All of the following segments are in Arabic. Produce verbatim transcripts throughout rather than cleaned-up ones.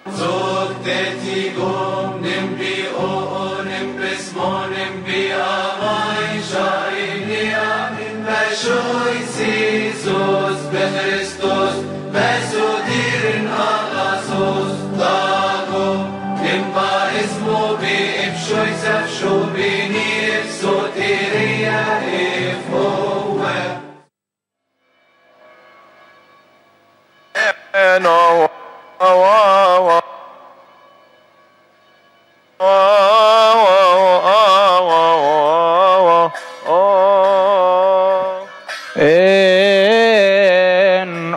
Zokteti gom nimbi o nimbis mo nimbi amai shaini amin Beshoy Jesus Bechristos Besudirin agasos Dago nimba ismo bi ibshoy safsho bini ibsotiriya ifhowe No, oh, oh, oh. إن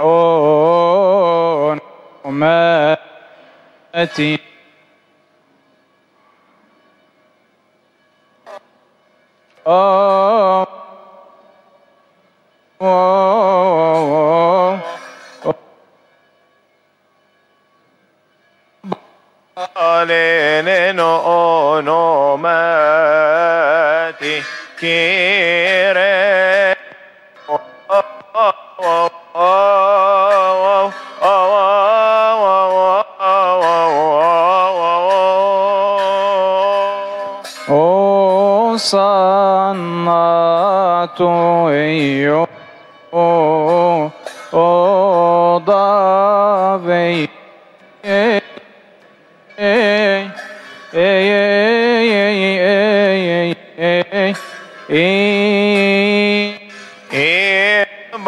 أمتي أوه أوه Alene no no mati kire oh oh oh oh oh oh oh sanatu io oh oh dave Hey, hey, hey, hey, hey, hey,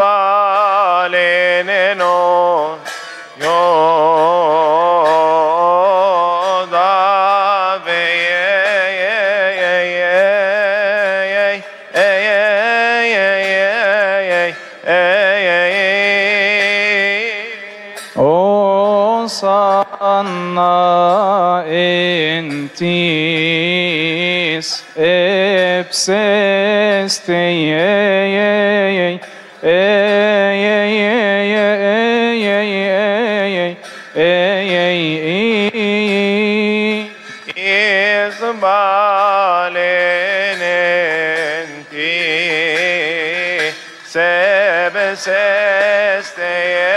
Balene no yo da ve oh sanna intis epseste is balenenti sebeseste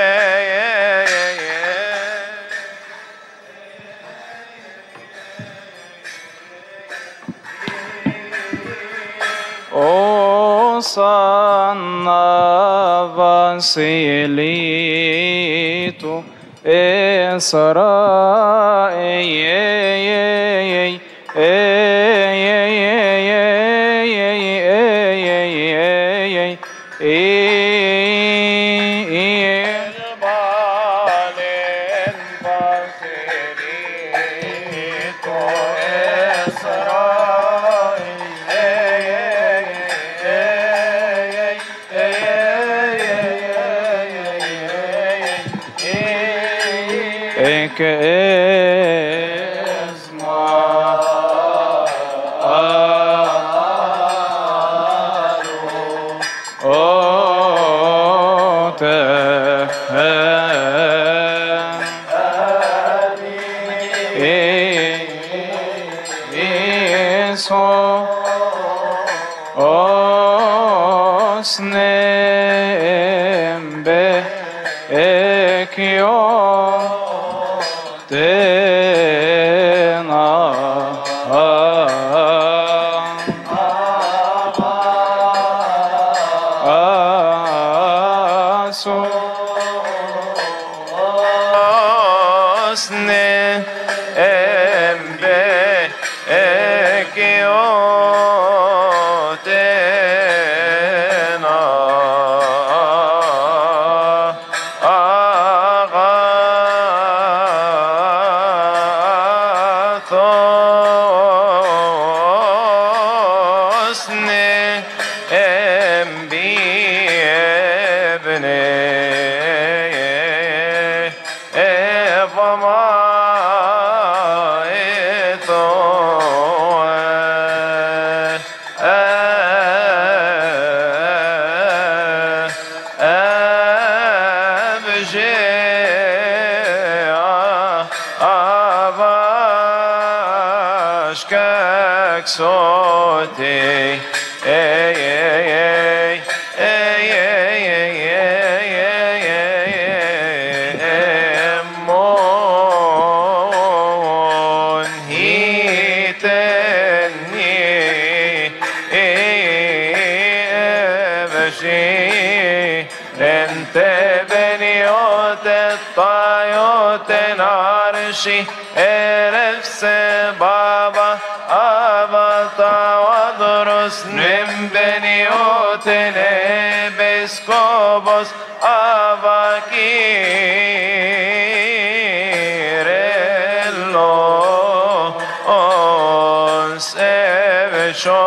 O sanna vasilito esra more Ashi Eref Se Baba Avata Vadros Nimbeniotene Beskobos Avakirello Os Evesho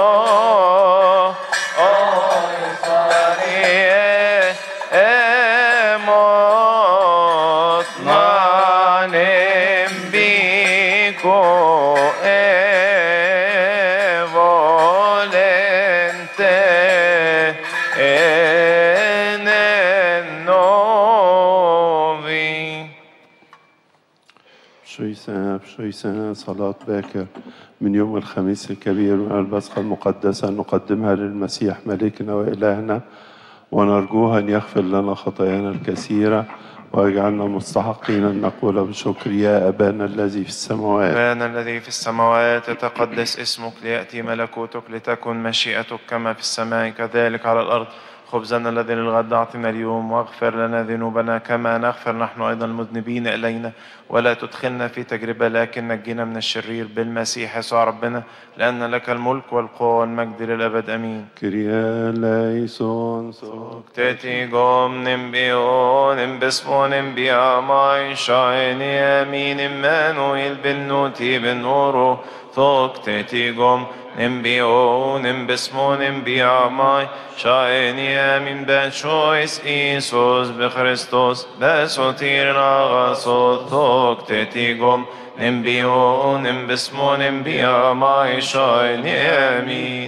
بشوي سنة صلاة باكر من يوم الخميس الكبير من البصخة المقدسة نقدمها للمسيح ملكنا وإلهنا ونرجوها أن يغفر لنا خطايانا الكثيرة ويجعلنا مستحقين أن نقول بشكر يا أبانا الذي في السماوات. أبانا الذي في السماوات يتقدس اسمك ليأتي ملكوتك لتكن مشيئتك كما في السماء كذلك على الأرض. خبزنا الذي للغد أعطنا اليوم واغفر لنا ذنوبنا كما نغفر نحن أيضا المذنبين إلينا ولا تدخلنا في تجربة لكن نجينا من الشرير بالمسيح يسوع ربنا لأن لك الملك والقوة والمجد للأبد أمين. كريا ليسون سوكتتي قوم نمبيو نمبسمو نمبيا ماي شايني أمين إمانويل بنوتي بنورو ثوكتتي قوم نمبيو نمبسمو نمبيا ماي شايني من بشويس إيسوس بخريستوس بسوتيرنا غصوت ثوكتتي نمبيو نمبسمو نمبيا ماي شايني أمين.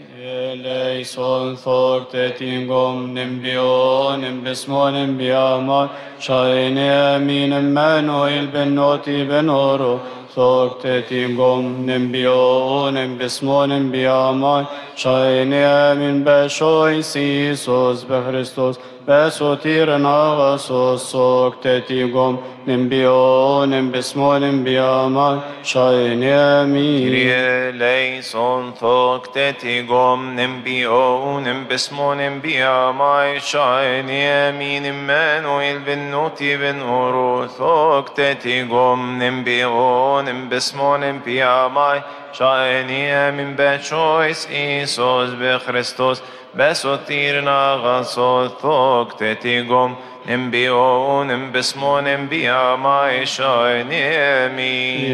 Eleison thoktetingom nimbio nimbismo nimbiama shaine amin Emmanuel ben noti ben oro thoktetingom nimbio nimbismo nimbiama shaine amin beshois Isus bechristos besotirna vasos thoktetingom nimbio nimbismo nimbiama shaine amin. Eleison thoktetingom نمبيو نمبسمو نمبيا ماي شايني أمين إمانويل بن نوتي بن أورو ثوكتتي قوم نمبيو نمبسمو نمبيا ماي شايني أمين بشويس إيسوس بخريستوس بسوتيرنا غصو ثوكتتي قوم نمبيو نمبسمو نمبيا ماي شايني أمين.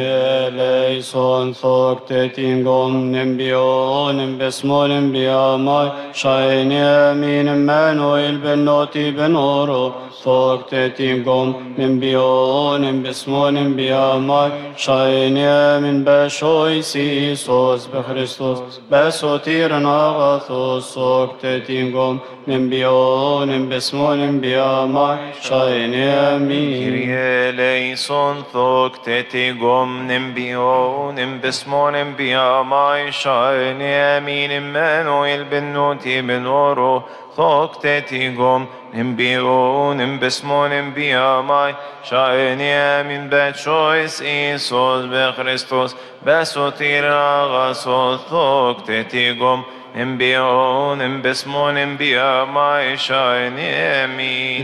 Eleison thoktetingom nimbio nimbismo nimbia mai shaine amin Emmanuel ben noti ben oro thoktetingom nimbio nimbismo nimbia mai shaine amin beshois Isus bechristos besotirna vathos thoktetingom nimbio nimbismo nimbia mai shaine amin. Kyrie eleison thoktetingom nimbio nimbismo nimbia mai shaine amin Emmanuel ben noti ben oro thoktetingom nimbio nimbismo nimbia mai shaine amin beshois Isus bechristos besotirna vathos thoktetingom نمبيو نمبسمو نمبيا ماي شايني أمين.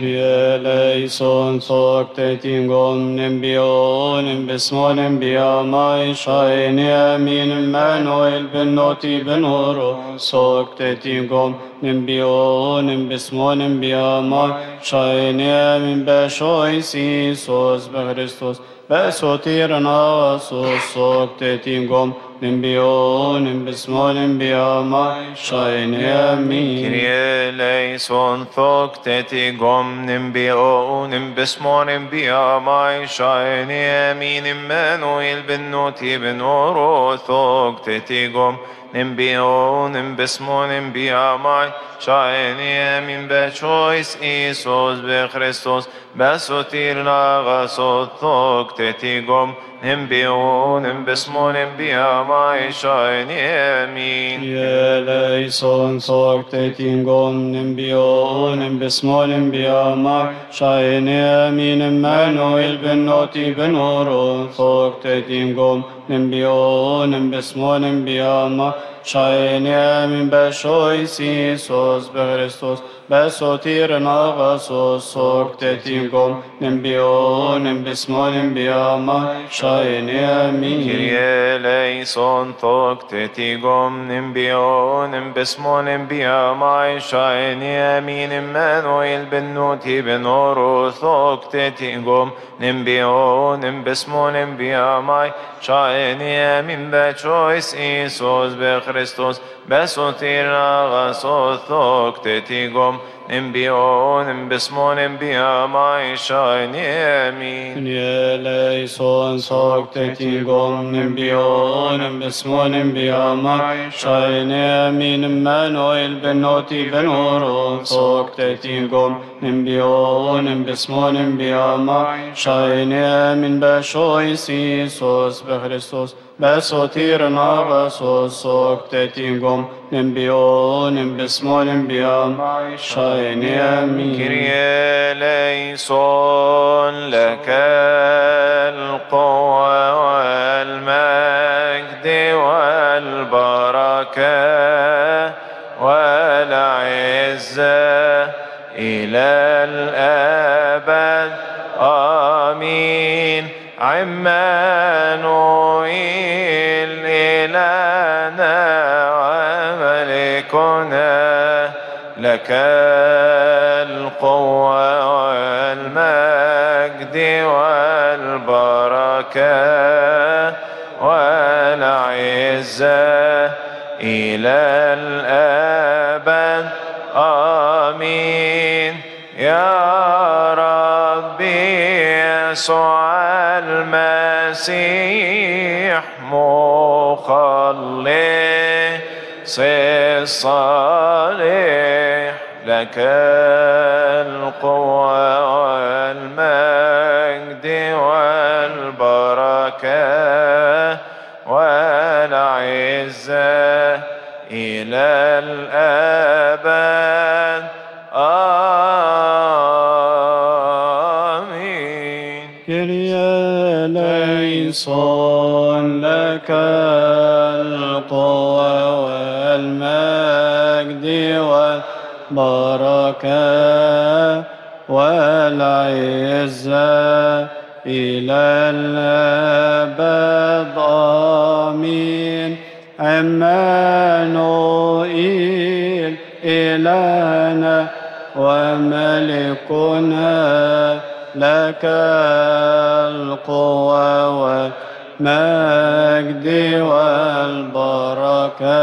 Eleison thoktetingom nimbio nimbismo nimbia mai shaine amin Emmanuel ben noti ben oro thoktetingom nimbio nimbismo nimbia mai shaine amin beshois Isus bechristos besotirna vasos thoktetingom nimbio nimbismo nimbia mai shaine amin. Kyrie eleison thoktetingom nimbio nimbismo nimbia mai shaine amin Emmanuel ben noti ben oro thoktetingom nimbio nimbismo nimbia mai shaine amin beshois Isus bechristos besotirna vasos thoktetingom nimbio nimbismo nimbia mai shaine amin. Eleison thoktetingom nimbio nimbismo nimbia mai shaine amin Emmanuel ben noti ben oro thoktetingom nimbio nimbismo nimbia mai shaine amin beshois Isus bechristos بسوتير نغسوس سوك تتيكم نمبيون بسمون بياما شايني امين Kyrie eleison tok tetigom nimbio nimbismo nimbia mai shaini amin Emmanuel bennuti benoro tok tetigom nimbio nimbismo nimbia mai shaini amin bechois Isus be Christos besotir agasos tok tetigom nimbio nimbismo nimbia mai shaini amin eleison sok tetigom nimbion bismon biyama shaini amin Emmanuel benoti benoro sok tetigom nimbion bismon biyama shaini amin beshois Isus be Christos besotir nagasos sok tetigom nimbion bismon biyama shaini amin Kyrie eleison لك القوة والمجد والبركة والعزة إلى الأبد آمين عمانوئيل إلهنا وملكنا لك القوة والمجد والبركة والعزة إلى الأبد آمين يا ربي يسوع المسيح مخلص الصالح لك القوة والمجد والبركة والعزة إلى الأبد آمين كريا ليسون لك القوة والمجد والبركة والعزة إلى الأبد آمين عمانوئيل إلهنا وملكنا لك القوة والمجد والبركة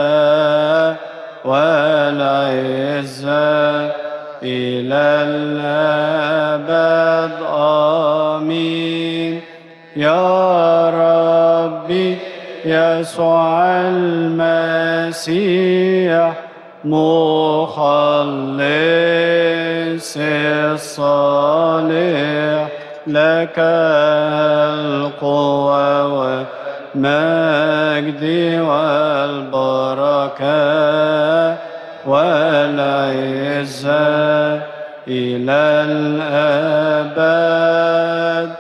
والعزة إلى الأبد آمين يا ربي يسوع المسيح مخلص الصالح لك القوة والمجد والبركة والعزة إلى الأبد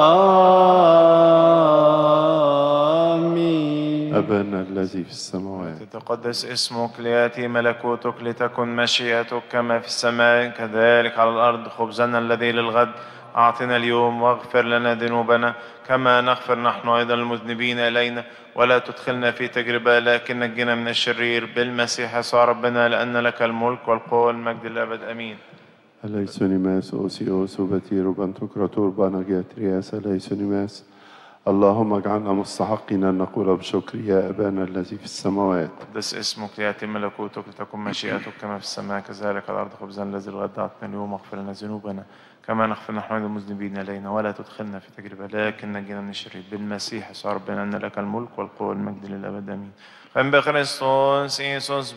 آمين أبانا الذي في السماوات تتقدس اسمك ليأتي ملكوتك لتكن مشيئتك كما في السماء كذلك على الأرض خبزنا الذي للغد أعطنا اليوم واغفر لنا ذنوبنا كما نغفر نحن أيضا المذنبين إلينا ولا تدخلنا في تجربة لكن نجنا من الشرير بالمسيح يسوع ربنا لأن لك الملك والقوة والمجد للأبد آمين. Eleisonimas, Osios, Ubatiru, Bantukratur, Banagiatrias, Eleisonimas. اللهم اجعلنا مستحقين أن نقول بشكر يا أبانا الذي في السماوات. قدس اسمك ليأتي ملكوتك لتكن مشيئتك كما في السماء كذلك على الأرض خبزنا الذي الغد أعطنا اليوم واغفر لنا ذنوبنا كما نغفر نحن المذنبين إلينا ولا تدخلنا في تجربة لكن نجينا من الشرير بالمسيح يسوع ربنا أن لك الملك والقوة والمجد للأبد آمين. خم بخريستوس إيسوس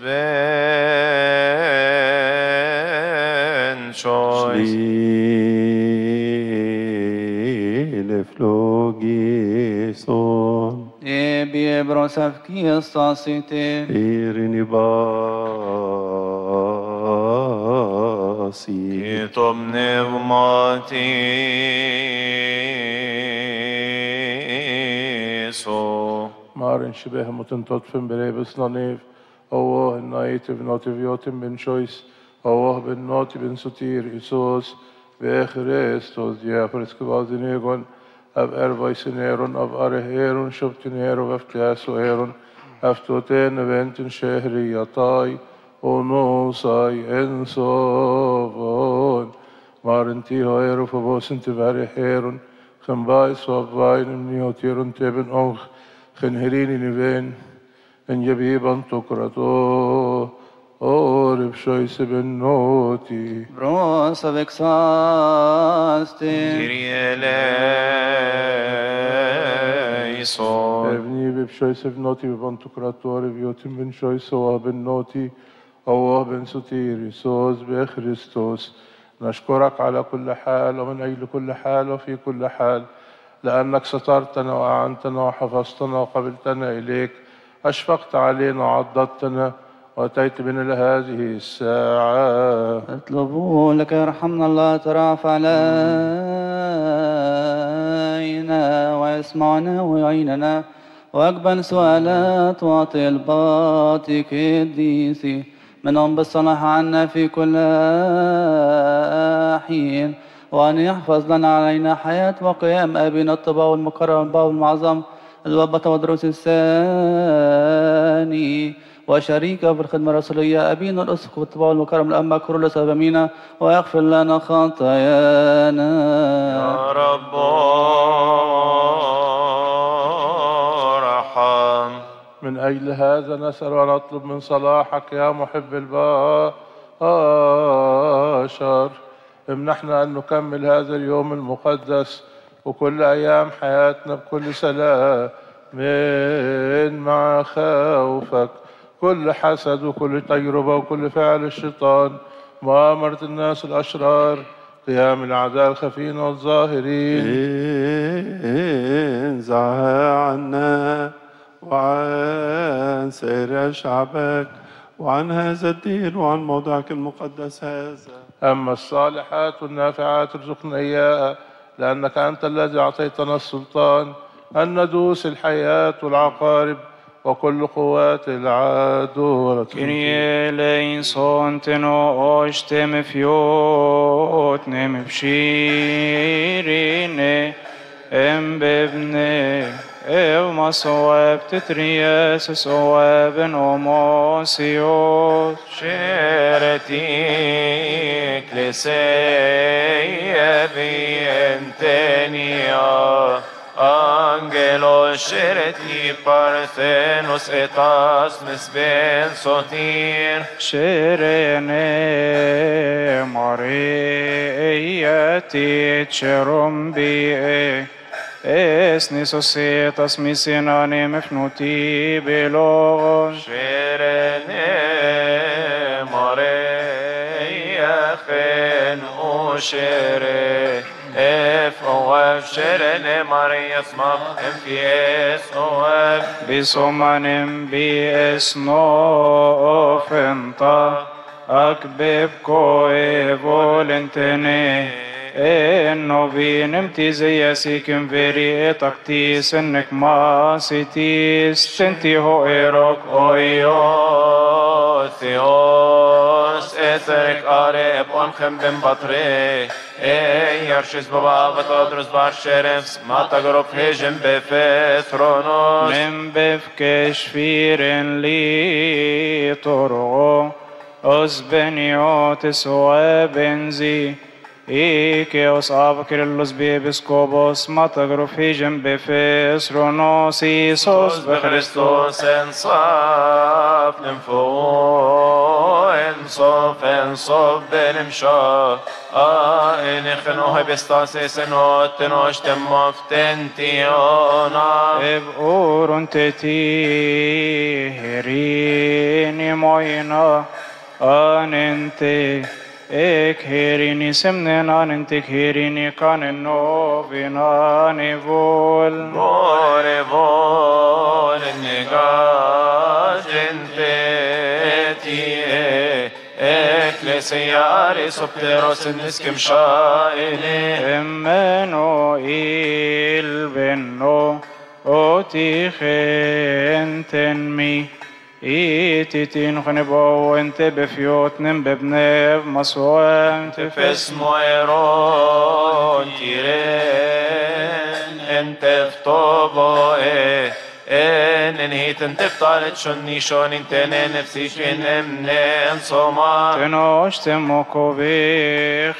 بن شويس Flogison Ebie brosavkia stasite Irini basi Kitom pneumati so Maren shibeh mutin totfim berebes nanif Owo native notiv yotim ben choice Åh, benåti ben sotir Isus, ve Christus, ja friskvadinegon, av ervaiseneron, av areheron, shoptinero, veftiasoeron, aftoten ventin shehri yatai, onosai ensovon, marinti hoero fabosinti variheron, خنباي صوفاين منيوتيرون تبن أنخ خنهريني نيفين إن يبيبان تكرتو أورب شويس بن نوتي Bros of exhausting. Kyrie eleison. ابني بشويس بن نوتي ببان تكرتو ربيوتين بن شويس واه بن نوتي أواه بن ستير يسوس بخريستوس نشكرك على كل حال ومن أجل كل حال وفي كل حال لأنك سترتنا وأعنتنا وحفظتنا وقبلتنا إليك أشفقت علينا وعضدتنا وأتيت بنا لهذه الساعة اطلبوا لك يرحمنا الله ترافع علينا ويسمعنا ويعيننا وأقبل سؤالات وطلباتك الديسي منهم بالصلاح عنا في كل حين وأن يحفظ لنا علينا حياة وقيام أبينا الطبا والمكرم والباب المعظم الوبة ودروس الثاني وشريكه في الخدمة الرسولية أبينا الأسقف والطبا والمكرم الأنبا كرولوس أبامينا ويغفر لنا خطايانا يا رب ارحم. من أجل هذا نسأل ونطلب من صلاحك يا محب البشر امنحنا أن نكمل هذا اليوم المقدس وكل أيام حياتنا بكل سلام من مع خوفك كل حسد وكل تجربة وكل فعل الشيطان مؤامرة الناس الأشرار قيام الأعداء الخفين والظاهرين انزعها عنا وعن سائر شعبك وعن هذا الدين وعن موضعك المقدس هذا. أما الصالحات والنافعات ارزقنا إياها لأنك أنت الذي أعطيتنا السلطان أن ندوس الحياة والعقارب وكل قوات العدو. Kyrie eleison teno oshtem fiot nem bshirine em bebne ev masoab tetrias soaben omosios شرتي كليسيا بينتنيا Angelo شرتي بارثينوس إتاس مسبين صوتير Sherene Mariati Cherum Bie Esni Societas Missinani Mefnuti Belon شرني ماريا خين وشري اف او اف شرني ماريا اسمك ام في اس او اف Bisomanim Bies Nofenta Akbeb Koe Volentene Enno vinem tizeyasikim veri etaktis ennek masitis sentiho erok اويو ثيوس اثرك اري بونخم بن بطري اي يرشز بابا بتدرس بارشرفس ما تقرب هجم بفثرونوس من بفكش فيرن لي طرغو أزبنيوتس وبنزي إيكيوس أبكرلوس بيبسكوبوس ما تقرب هجم بفثرونوس إيسوس بخريستوس انصاف نمفو انصاف انصاف بنمشا آئن خنوه بستاسي سنوت تنوش تمفتنتيونا إبقورن تتيهريني موينا أننتي إكهريني سمنين أننتي كهريني كان النوبنا نفول بوري بول النقاش انتتي اكليسياري سبتروس النسكم شائني إمانوئيل بنو أوتي خنتنمي إيتيتين خنبو انت بفيوت نم ببنيف مسوان تفس مويرون تيرين انت فتوبو ايه ان انهيت انت بطالت شني شون انت نفسي شين امنين صوما تنوش تموكو بي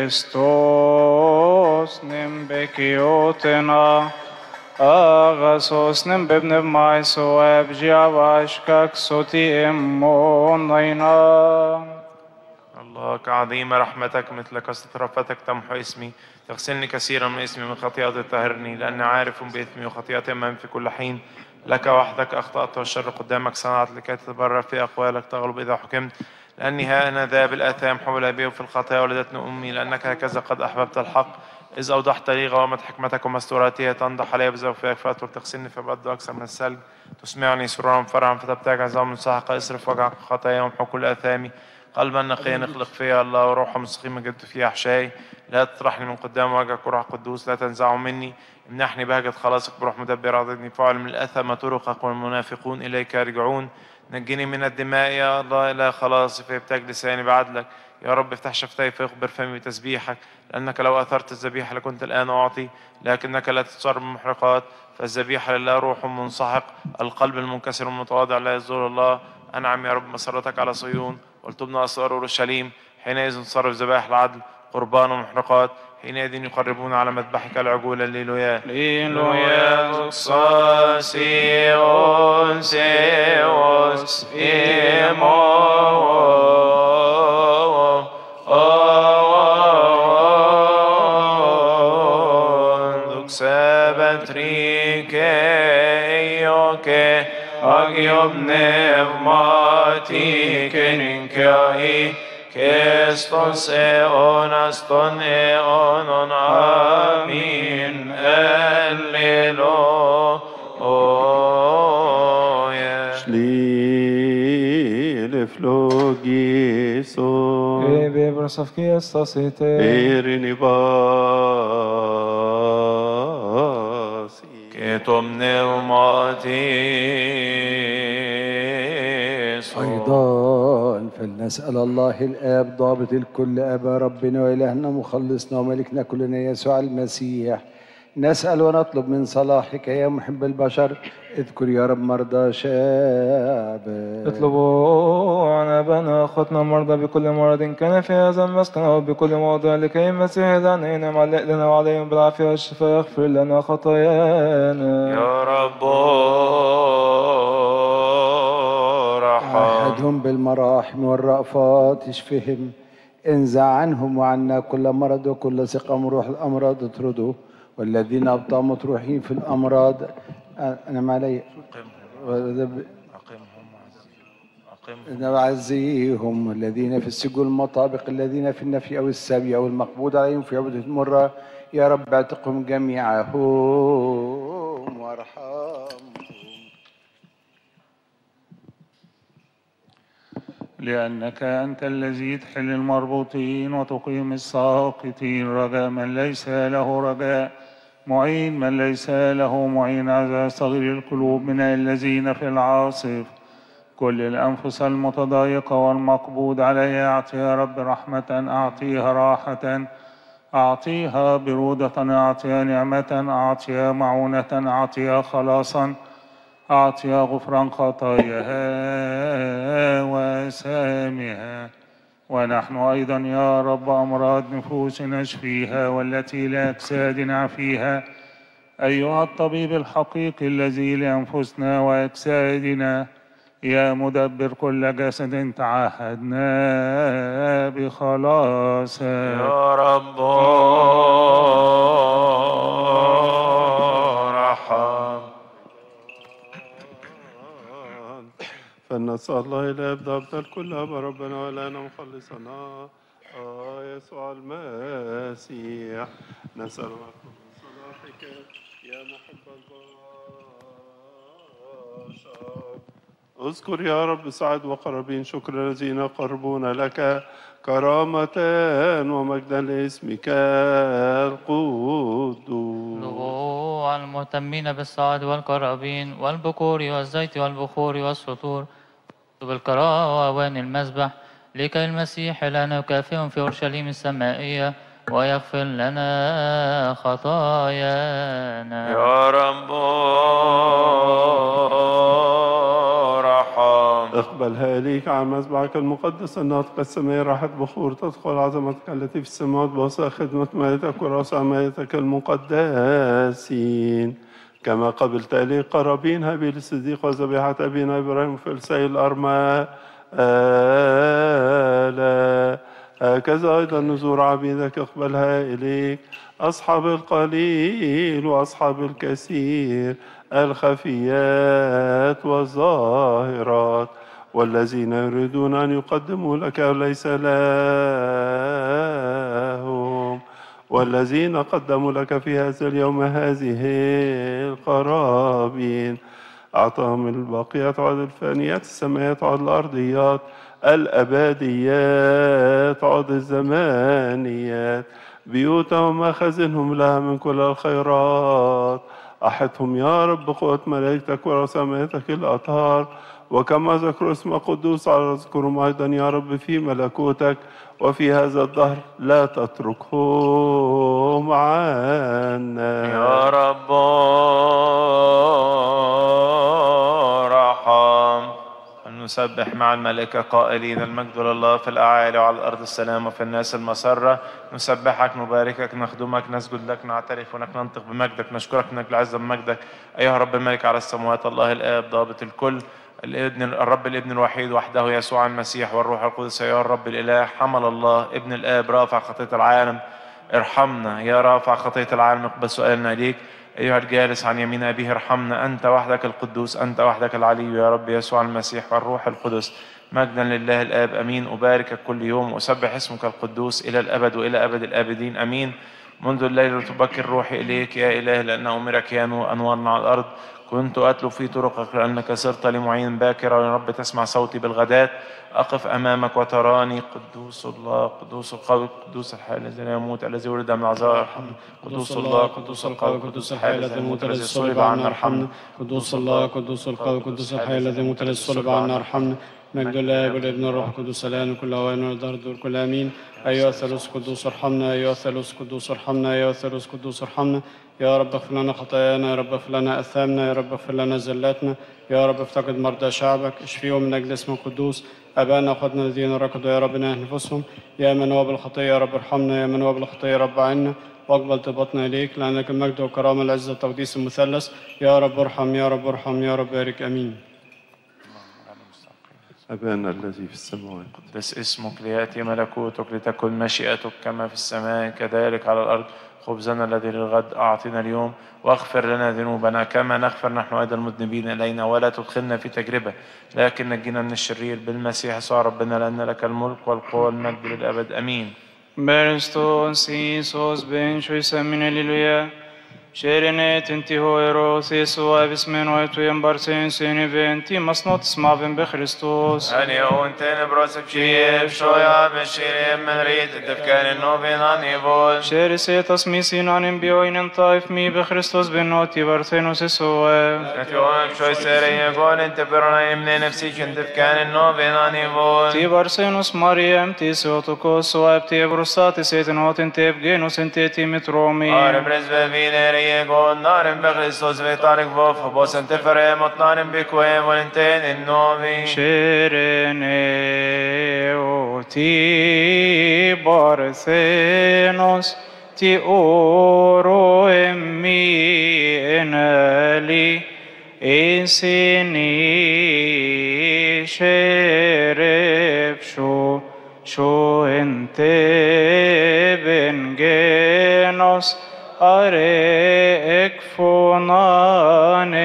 خريستوس نم بكيوتنا أغسوس نم ببن بماي سواب جياباش كاك صوتي امون نينا الله كعظيم رحمتك مثل كثرة رأفتك تمحو اسمي تغسلني كثيرا من اسمي من خطيئتي تطهرني لأني عارف بإثمي وخطيئتي أمامي في كل حين لك وحدك أخطأت والشر قدامك صنعت لكي تتبرر في أقوالك تغلب إذا حكمت لأني ها أنا ذا بالآثام حول أبي وفي الخطايا ولدتني أمي لأنك هكذا قد أحببت الحق إذ أوضحت لي غوامة حكمتك ومستوراتها تنضح علي بزوفك فأترك تغسلني فبأبدو أكثر من الثلج تسمعني سرورا فرحا فتبتاج عظام من سحقة اصرف وجعك خطايا وامحو كل آثامي قلبا نقيا نخلق فيها الله وروحا مستقيمة جبت فيها أحشائي لا تطرحني من قدام وجهك وروح قدوس لا تنزعه مني امنحني بهجة خلاصك بروح مدبر عضدني فاعل من الأثم طرقك والمنافقون إليك يرجعون نجني من الدماء يا الله إلى خلاصي فيبتاج لساني بعدلك يا رب افتح شفتي فيخبر فمي بتسبيحك لأنك لو أثرت الذبيحة لكنت الآن أعطي لكنك لا تتصرف بالمحرقات فالذبيحة لله روح منسحق القلب المنكسر المتواضع لا يزور الله أنعم يا رب مسرتك على صيون ولتبنى أسوار أورشليم حينئذ تصرف ذبائح العدل قربان ومحرقات حينئذ يقربون على مذبحك العجول الليلويا ليلويا سيون سيوس إيمو Agiom nevmati keninkai kestos eonas ton eonon amin alleluia. Shli leflogiso Ebe brasavki estasite Erini basi Ketom nevmati أيضا فلنسأل الله الآب ضابط الكل أبا ربنا وإلهنا مخلصنا وملكنا كلنا يسوع المسيح نسأل ونطلب من صلاحك يا محب البشر اذكر يا رب مرضى شابك اطلبوا عن أبانا أخوتنا مرضى بكل مرض كان في هذا المسكن أو بكل موضع لكي المسيح يدعنا ينعم علينا وعليهم بالعافية والشفاء يغفر لنا خطايانا يا رب عهدهم بالمراحم والرأفات اشفهم انزع عنهم وعنا كل مرض وكل سقم روح الأمراض اطرده والذين أبطأوا مطروحين في الأمراض أنا علي نعزيهم الذين في السجون المطابق الذين في النفي أو السبي أو المقبوض عليهم في عبدة المرة يا رب اعتقهم جميعهم وارحمهم لأنك أنت الذي تحل المربوطين وتقيم الساقطين رجاء من ليس له رجاء معين من ليس له معين على صغير القلوب من الذين في العاصف كل الأنفس المتضايقة والمقبوض عليها أعطي يا رب رحمة أعطيها راحة أعطيها برودة أعطيها نعمة أعطيها معونة أعطيها خلاصا أعطيها غفران خطاياها وآثامها ونحن أيضا يا رب أمراض نفوسنا اشفيها والتي لا أجسادنا فيها أيها الطبيب الحقيقي الذي لأنفسنا وأجسادنا يا مدبر كل جسد تعهدنا بخلاصك يا رب رحم فلنسأل الله الآب ضابط الكل أبا ربنا ولنا مخلصنا آه يسوع المسيح نسأل ونطلب من صلاحك يا محب البشر اذكر يا رب سعد وقربين شكر الذين يقربون لك كرامة ومجدا لاسمك القدوس على المهتمين بالسعد والقرابين والبكور والزيت والبخور والسطور بالكراء وأواني المسبح لكي المسيح لنا يكافئهم في أورشليم السمائية ويغفر لنا خطايانا. يا رب رحم. اقبلها إليك على مذبحك المقدس الناطق السماء راحة بخور تدخل عظمتك التي في السماوات بواسطة خدمة مائتك ورأس مائتك المقدسين، كما قبلت إلي قرابين هابيل الصديق وذبيحة أبينا إبراهيم في السيل الأرمى آلا، هكذا أيضا نزور عبيدك اقبلها إليك أصحاب القليل وأصحاب الكثير، الخفيات والظاهرات، والذين يريدون أن يقدموا لك وليس لهم، والذين قدموا لك في هذا اليوم هذه القرابين، أعطاهم الباقيات عد الفانيات السماوات عد الأرضيات، الأبديات عد الزمانيات، بيوتهم ومخازنهم لها من كل الخيرات. أحطهم يا رب بقوة ملائكتك ورسامتك الأطهار، وكما ذكروا اسم قدوس على اذكرهم أيضا يا رب في ملكوتك وفي هذا الدهر، لا تتركهم عنا يا رب رحم. نسبح مع الملائكة قائلين المجد لله في الأعالي وعلى الأرض السلام وفي الناس المسرة. نسبحك نباركك نخدمك نسجد لك نعترف لك ننطق بمجدك نشكرك انك العزة بمجدك أيها رب الملك على السماوات الله الآب ضابط الكل الابن الرب الابن الوحيد وحده يسوع المسيح والروح القدس أيها الرب الإله حمل الله ابن الآب رافع خطية العالم ارحمنا يا رافع خطية العالم اقبل سؤالنا ليك أيها الجالس عن يمين أبيه ارحمنا أنت وحدك القدوس أنت وحدك العلي يا رب يسوع المسيح والروح القدس مجدا لله الآب أمين. أباركك كل يوم وأسبح اسمك القدوس إلى الأبد وإلى أبد الآبدين أمين. منذ الليل تبكر روحي إليك يا إله لأن أمرك ينو أنوارنا على الأرض. كنت أتلو في طرقك لأنك صرت لي معين باكرا يا رب تسمع صوتي بالغداة. أقف أمامك وتراني قدوس الله قدوس القوي قدوس الحي الذي لا يموت الذي ولد من العذراء ارحمنا. قدوس الله قدوس القوي قدوس الحي الذي يموت الذي صلب عنا ارحمنا. قدوس الله قدوس القوي قدوس الحي الذي يموت الذي صلب عنا ارحمنا. مجد الآب والابن والروح القدس الآن كل أوان والدهر دور كل آمين. أيها الثالوث قدوس ارحمنا أيها الثالوث قدوس ارحمنا أيها الثالوث قدوس ارحمنا. يا رب اغفر لنا خطايانا يا رب اغفر لنا أثامنا يا رب اغفر لنا زلاتنا يا رب افتقد مرضى شعبك اشفيهم من أجل اسمك القدوس. أبانا أخواتنا الذين ركضوا يا رب نهي نفوسهم. يا من هو بالخطية يا رب ارحمنا يا من هو بالخطية يا رب عنا واقبل طلباتنا إليك لأنك المجد والكرامة العزة التقديس المثلث. يا رب ارحم يا رب ارحم يا رب بارك آمين. أبانا الذي في السماوات قدس اسمك ليأتي ملكوتك لتكن مشيئتك كما في السماء كذلك على الأرض. خبزنا الذي للغد أعطنا اليوم واغفر لنا ذنوبنا كما نغفر نحن أيضا المذنبين إلينا ولا تدخلنا في تجربة لكن نجينا من الشرير بالمسيح يسوع ربنا لأن لك الملك والقوة والمجد للأبد آمين. Berestos Iisus ben şoysemin Alleluia. Şerinet inti hoeros Jesu avismen o etu embarsen seni venti masnot smaven be Christos. أن يونتن بروسب شيف شويا بشير من ريت تفكار النوبين عنيبول. Şeriset asmisin anem bioinen taif mi be Christos benoti varthenos esoe. نتيوم شوي سيري يقول انت برنا يمني نفسي كنت تفكار النوبين عنيبول. Ti varsenos Mariam ti seotokos o apti evrostatis etenot ente evgenos ente ti metromi. آر برزبه بينيري يقول نارم بخريستوس بيطارق بوف وبوس انت فريم وطنارم بكويم ولنتين النوبي. Şereneo ti barthenos ti oro emmi enali esini şerepşo şo ente bengenos are ekfonan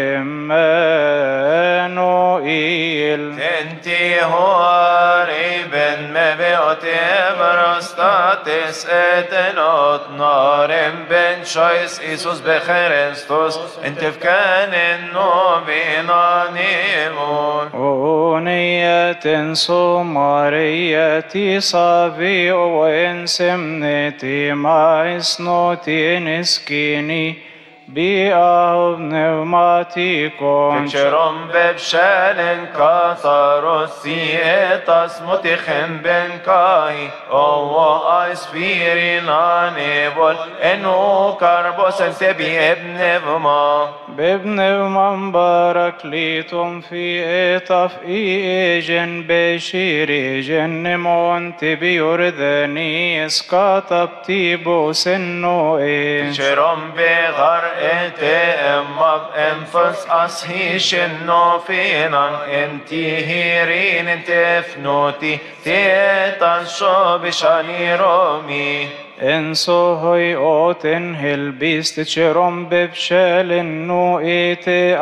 Emmanuel. انتي هوري بن مبيوتي برستاتس اتنوت نارم بن شايس إيسوس بخريستوس انت فكان النوبين عنيمون. أونية سمارية صافي وإن سمنتي ما إسنوتي نسكيني بياه pneumatikon. Kjerom bebshelen katharosi etas mutichem ben kai owo aisfirin anevol enu karbos entebi ebnevma. بابن باراكليتم في إطف إيجن بشيري جن مونت بيوردني اسكاتب تيبو سنو إيش. Kjerom begar ete emmab enfas ashishin no finan enti hirin entefnoti tetan shobishani romi. انسو هوي اوتن هل بيست تشرم ببشل نو ايتي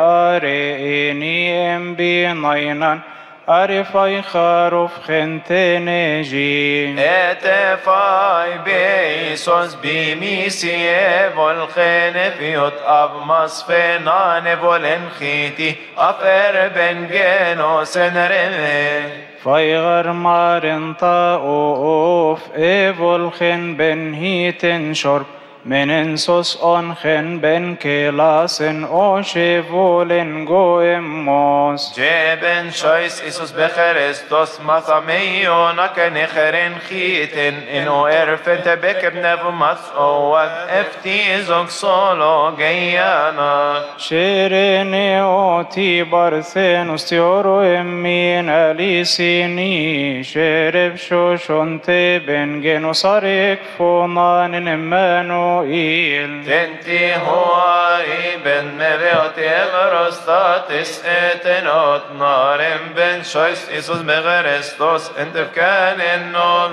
اريني ام بي ناينان ارفاي خاروف خنتنجي اتفاي بيسوس بميسي والخنفيوت اب مصفنان بولنخيتي افر بنجنو سنرمي فايغر مارن طاوف ايفول خن بن هيتن شرب من انسوس اون خن بن كلاسن او شيفولن جو اموس جيبن شويس إيسوس بخريستوس مثاميو نكن خرين خيتن إنو إرفنت بك بنفمس أو افتي زوك سولو جيانا شيريني اوتي بارثين استيورو امين اليسيني شيرب شوشونتي بن جنو صاريك فونان امانو تنتي هو ابن مريوت اغرستاتس اتنوت نارم بن شويس إيسوس بغرستوس انت كان النوم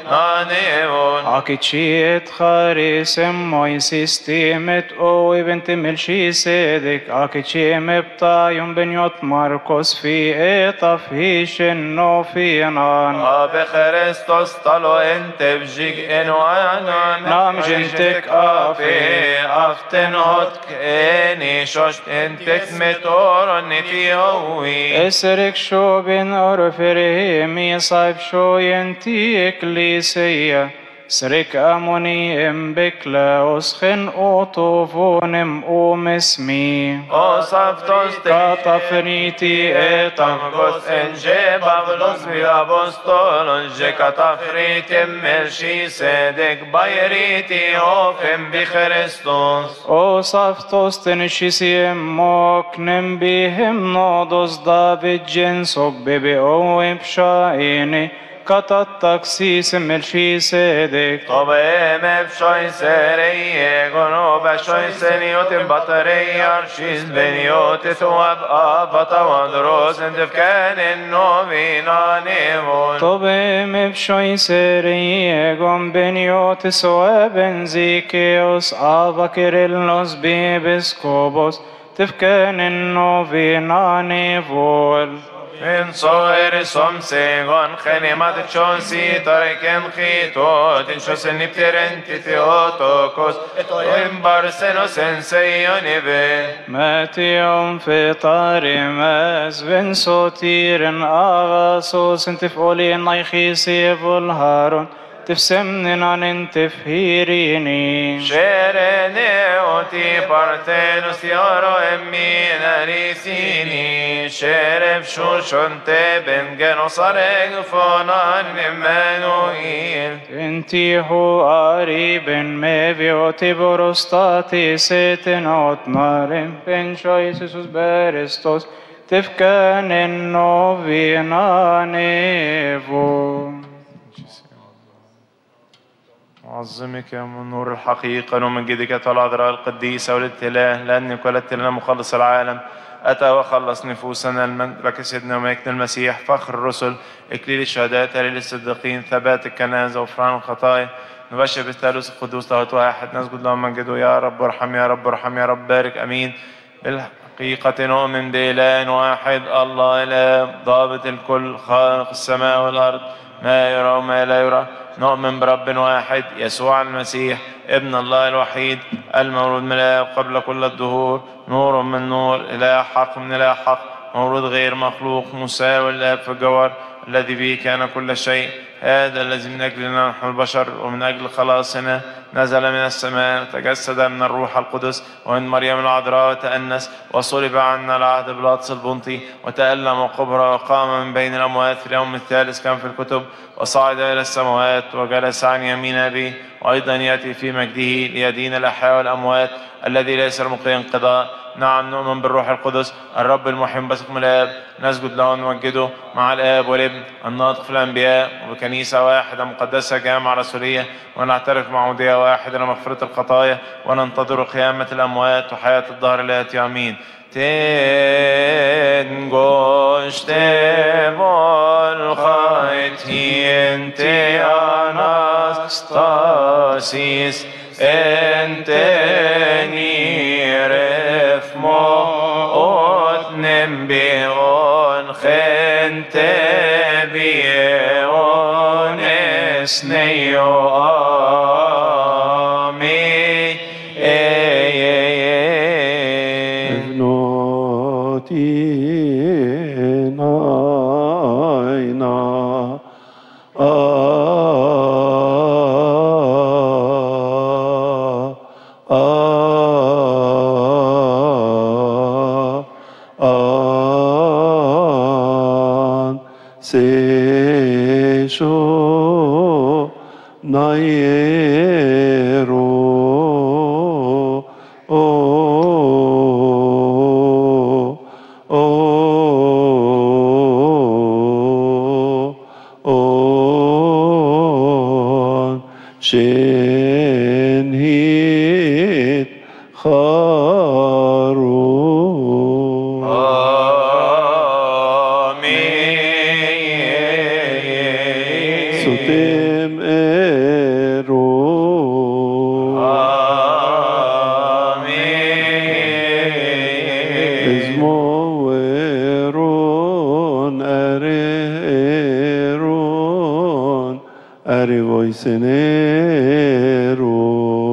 نانيون اكيتشيت خاريس موي سيستيمت او بنت ملشي سيدك اكيتشي مبطايم بنيوت ماركوس في اطف هيشن نو فينان بخرستوس طلو انت بجيك انو عنان نام جنتك افي افتن هوتك اني شوشت انتك متورن في هوي اسرك شو بن ارفرهيمي صايب شو ينتي اكليسية سرك اموني ام بكلا اسخن اوطوفونم اوم اسمي اوصفتوس كاتفريتي اتم غوس انجي بابلوس بي ابوستولون جي كاتفريتي ملشي سيدك بايريتي اوفم بخريستوس اوصفتوس تنشيسي اموك نم بيهم نودوس دافيد جنسوك بيبي او بشايني كتت تكسيس ملشي سيدك طبعا بشوي سريه غنو بشوي سنيوت بطري ارشيز بنيوت ثواب ابطا وندروس اندف كان النومينا نيمون طبعا بشوي سريه غن بنيوت ثواب زيكيوس ابا كيرلوس بيبسكوبوس تفكان النوفينا نيفول من صغر سمسيغون خنمات تشونسي تركن خيتوت انشوس نبترنت ثيوتوكوس اتوين بارسنو سنسيوني بي ماتيوم في طاري ماس بن صوتيرن اغاسوس انتف اولي نايخي سيفول هارون تفسمن عن انتفهيريني شيرني اوتي بارتينوس يورو امين اريسيني شيرف شوشون تبن جنو صارق فونان امانوئيل انتي هو قريب مبيوتي بروستاتي ستنوت نارم بن شويسوس بارستوس تفكان النوفينا نيفو عظمك يا من نور الحقيقة ومجدك العذراء القديسة ولدت إله لأنك ولدت لنا مخلص العالم أتى وخلص نفوسنا المجد لك سيدنا وملكنا المسيح فخر الرسل إكليل الشهداء تليل الصديقين ثبات الكنائس غفران الخطايا نبشر بالثالوث القدوس لاهوت واحد نسجد له مجده يا رب ارحم يا رب ارحم يا رب بارك أمين. بالحقيقة نؤمن بإله واحد الله إله ضابط الكل خالق السماء والأرض ما يرى وما لا يرى. نؤمن برب واحد يسوع المسيح ابن الله الوحيد المولود من الآب قبل كل الدهور نور من نور إله حق من إله حق مولود غير مخلوق مساوي للآب في الجوهر الذي به كان كل شيء، هذا الذي من أجلنا نحن البشر ومن أجل خلاصنا نزل من السماء وتجسد من الروح القدس ومن مريم العذراء وتأنس وصلب عنا العهد بلاطس البنطي وتألم وقبر وقام من بين الأموات في اليوم الثالث كان في الكتب وصعد إلى السماوات وجلس عن يمين أبيه وأيضا يأتي في مجده ليدين الأحياء والأموات الذي ليس لمقضي انقضاء. نعم نؤمن بالروح القدس الرب المحب باسم الآب نسجد له ونمجده مع الآب والابن الناطق في الأنبياء وبكنيسة واحدة مقدسة جامعة رسولية ونعترف معمودية واحدة لمغفرة الخطايا وننتظر قيامة الأموات وحياة الدهر الآتي آمين. تنجشت بالخيط انتي أناستاسيس انت نيرف موت نمبيون خنت بيون اسنيو آمين. ابنوتي ناينا سيشو نايرو او او او شنهيت خارو سوتم إيرو إزمو إيرون أريرون أري ويسنيرو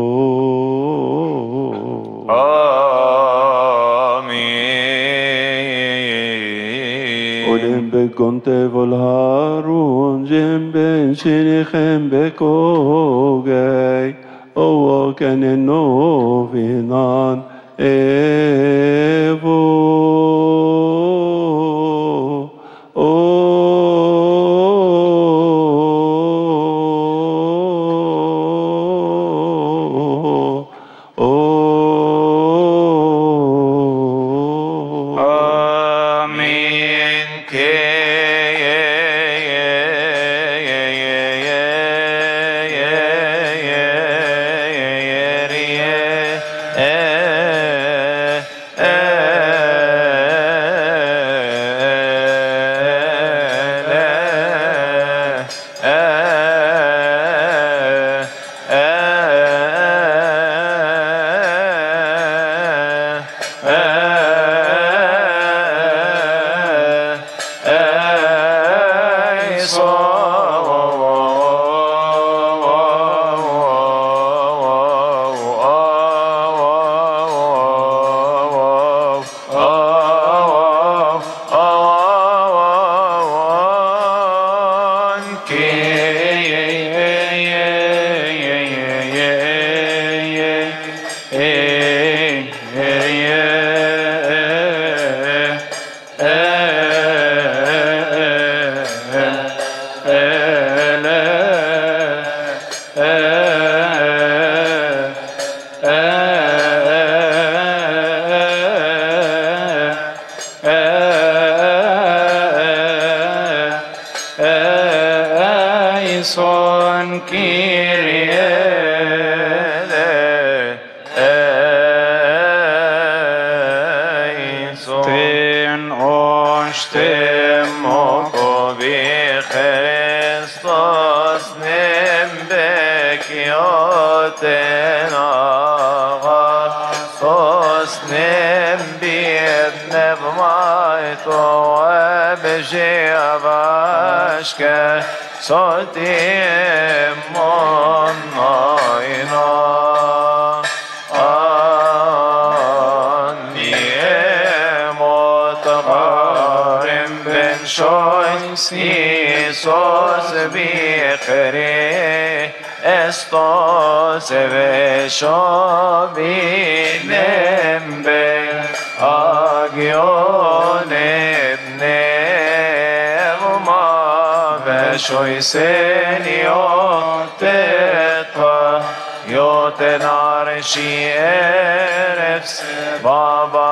كنت والهارون جنب شيخم بكوجي او كان النوفينان ايفو son Kyrie eleison. Ten oshtemoko Christos nembek yoten agos nembir nevmaito abjavashke sotim monaina annie motabarim ben shoy Iisus bichre estos eveshobinembe agion ebnevma veshoiseniotetra yotenarshi erefs baba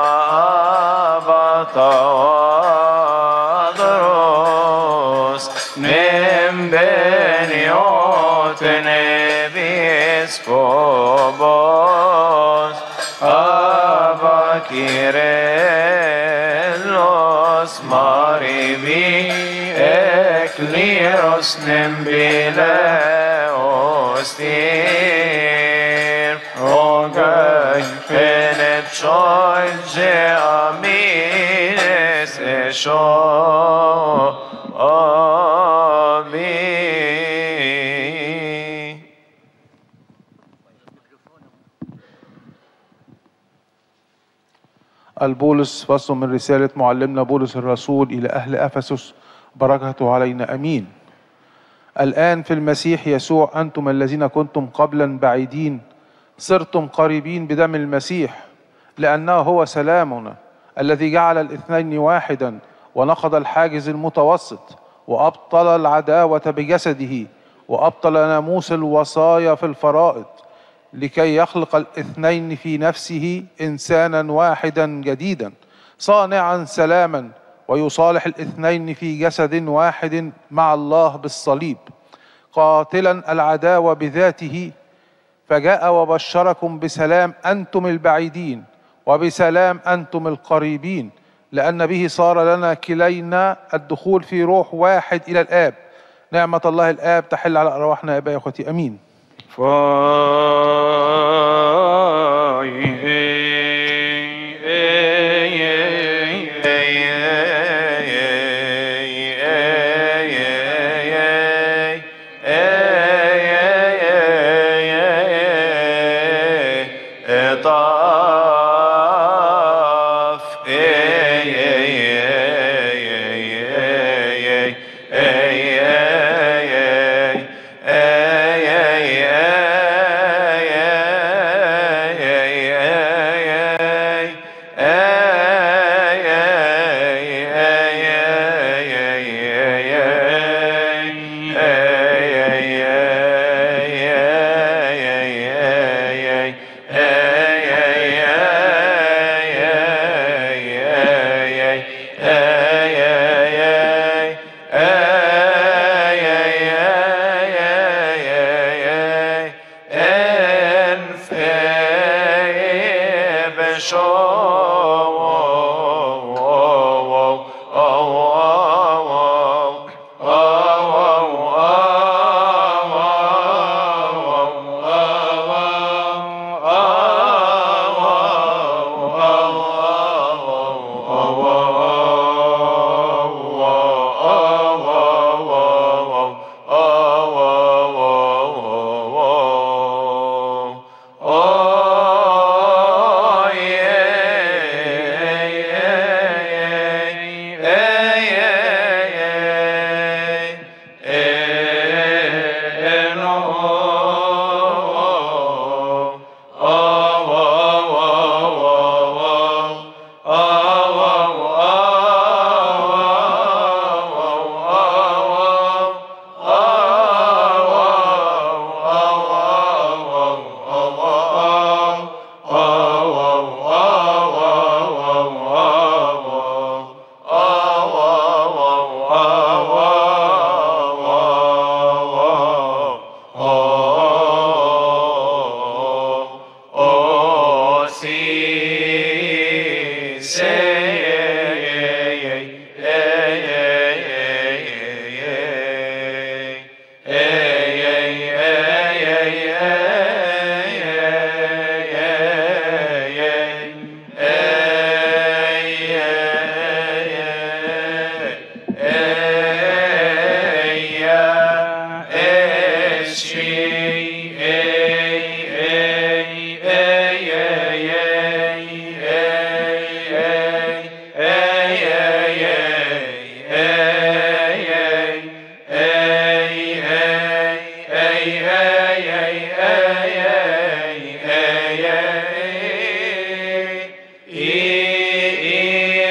abatadros nembeniotene biskobos abakirelos maribi ekliros nembileostir ogay fenet shoyje amines esho amin. البولس فصل من رسالة معلمنا بولس الرسول إلى أهل أفسس بركته علينا أمين. الآن في المسيح يسوع أنتم الذين كنتم قبلا بعيدين صرتم قريبين بدم المسيح، لأنه هو سلامنا الذي جعل الاثنين واحدا ونقض الحاجز المتوسط وأبطل العداوة بجسده وأبطل ناموس الوصايا في الفرائض لكي يخلق الاثنين في نفسه إنسانا واحدا جديدا صانعا سلاما ويصالح الاثنين في جسد واحد مع الله بالصليب قاتلا العداوة بذاته، فجاء وبشركم بسلام أنتم البعيدين وبسلام أنتم القريبين، لأن به صار لنا كلينا الدخول في روح واحد إلى الآب. نعمة الله الآب تحل على أرواحنا يا أبائي وأخوتي أمين.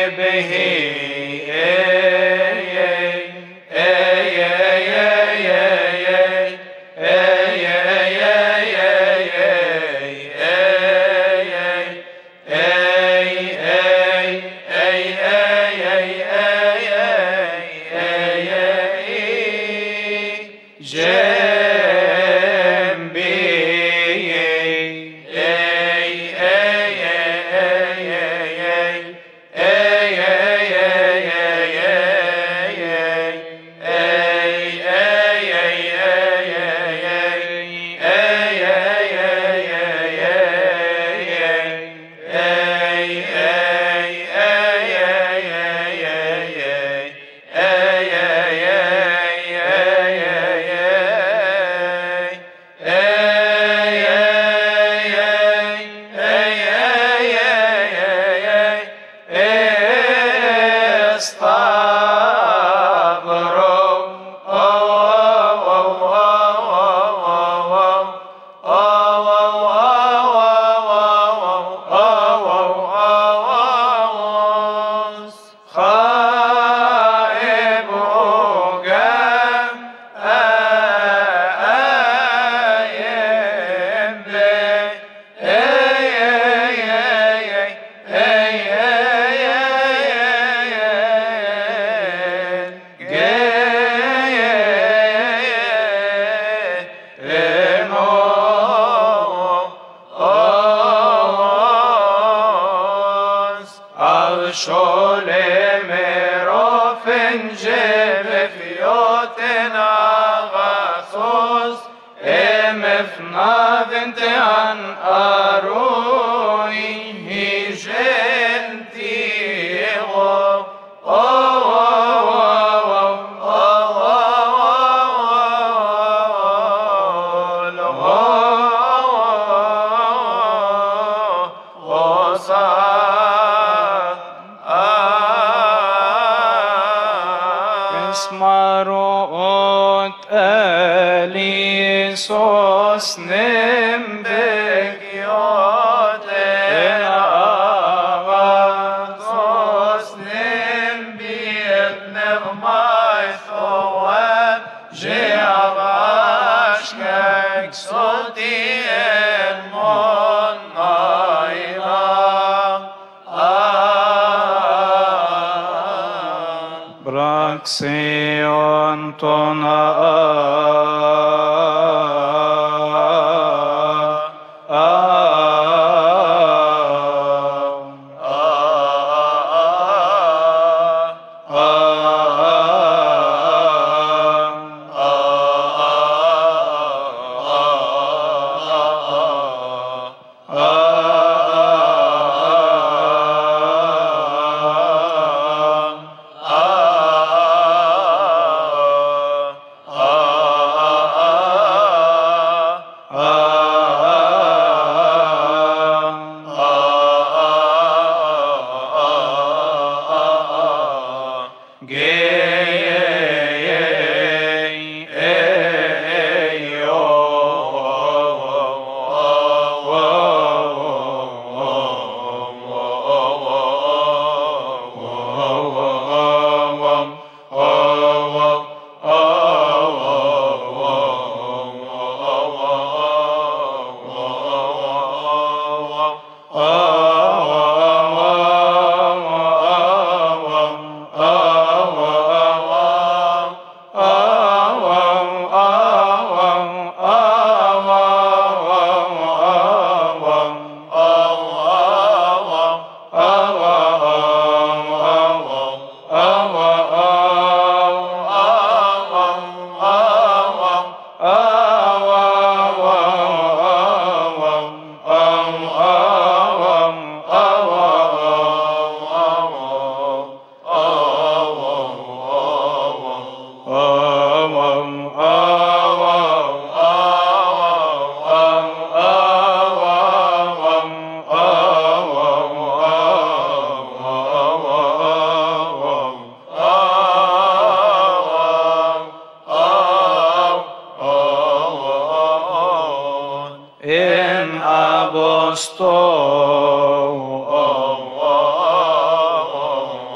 Aposto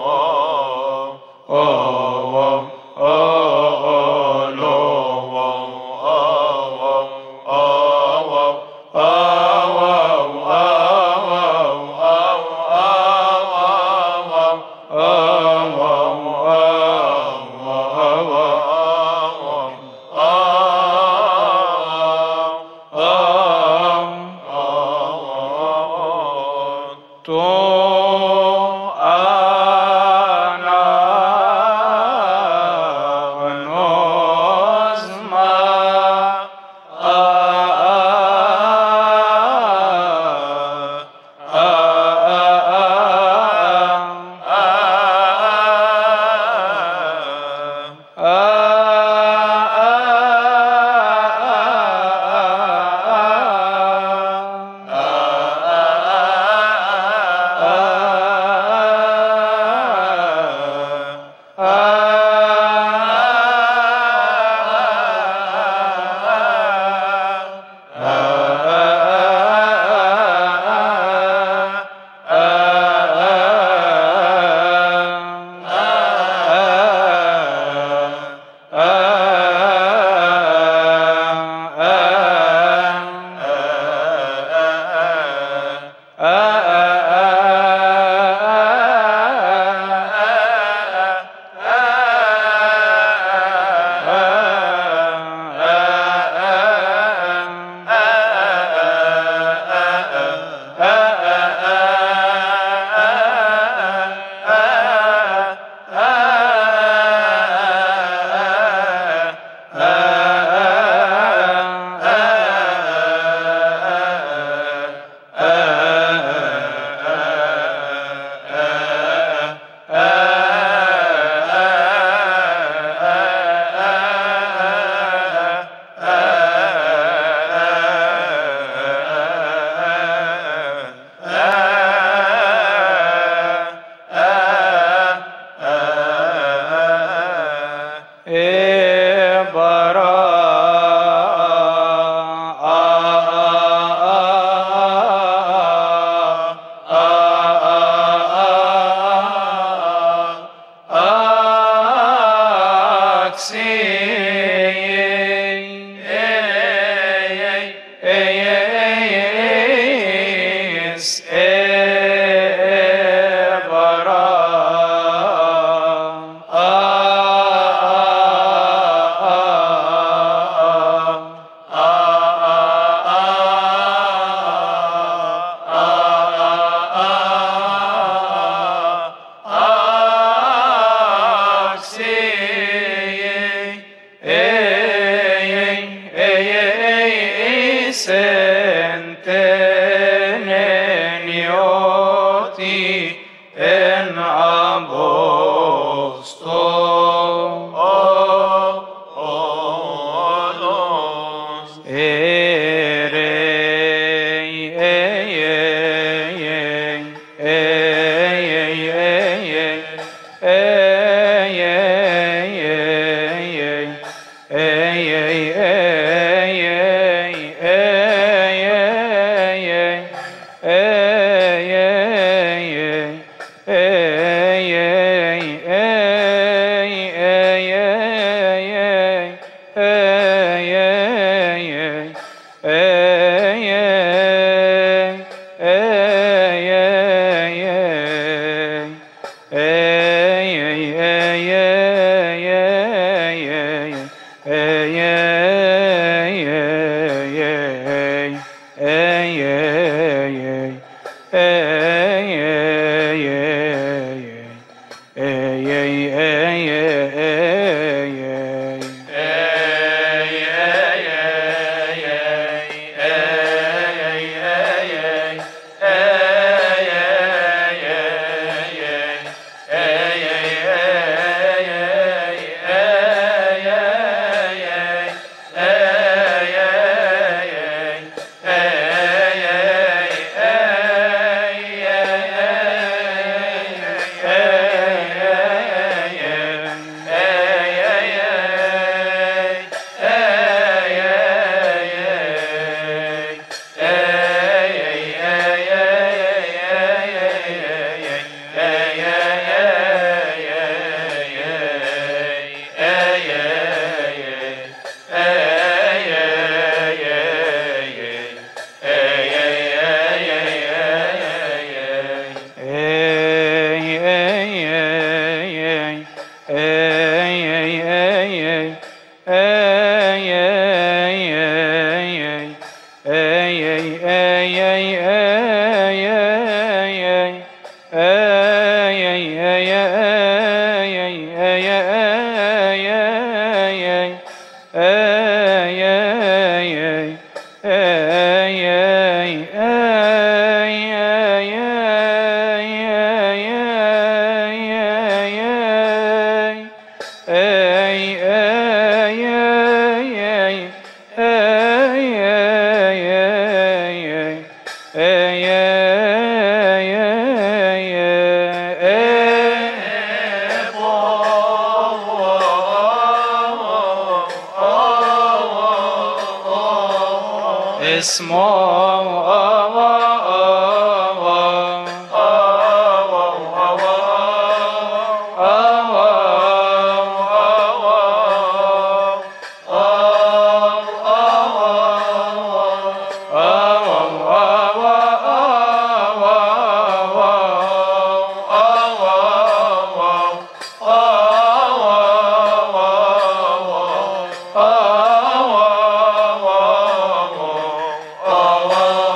Oh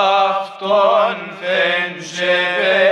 Afton finjebe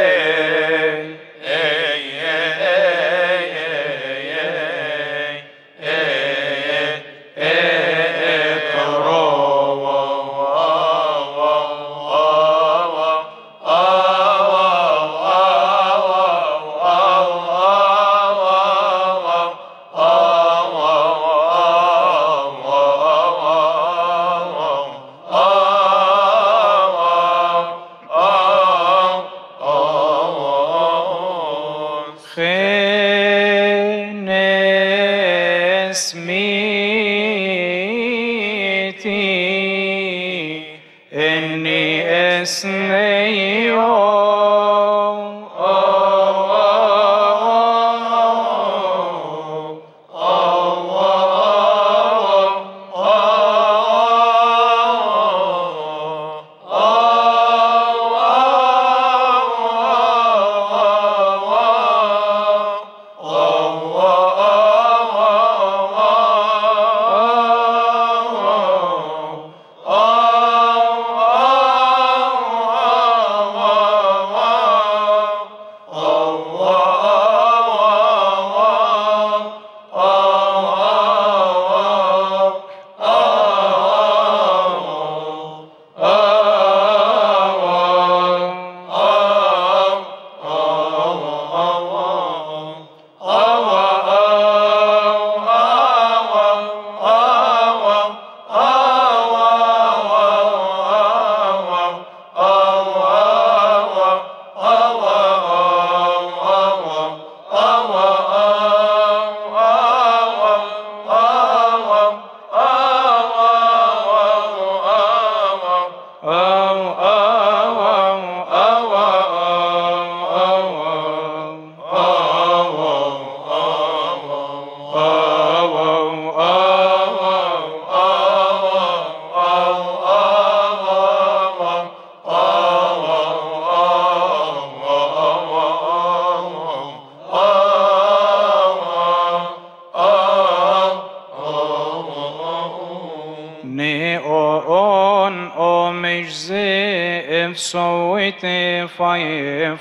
Sowite fai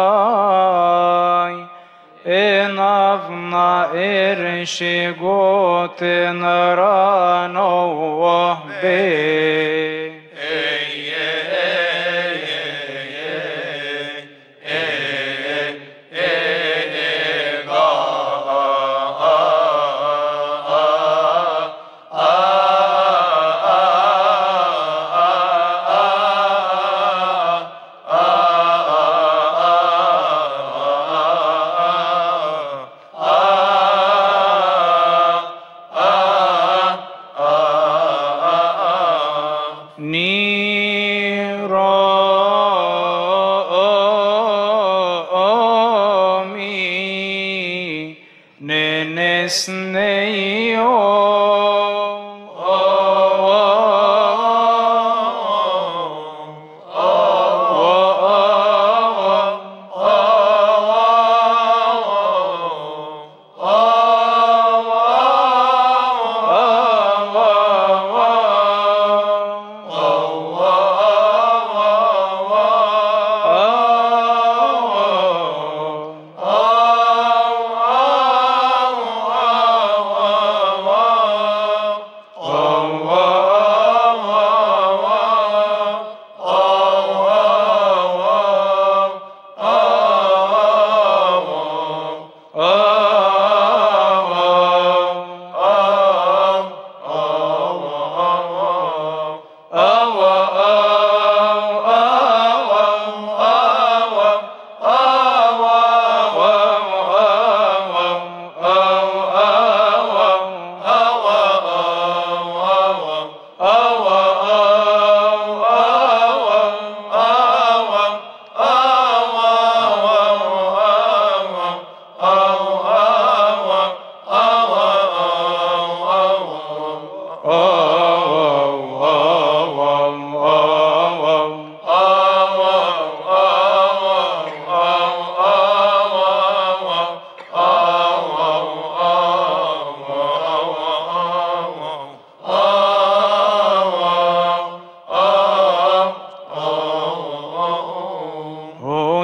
fai enavna ershigote narano be ni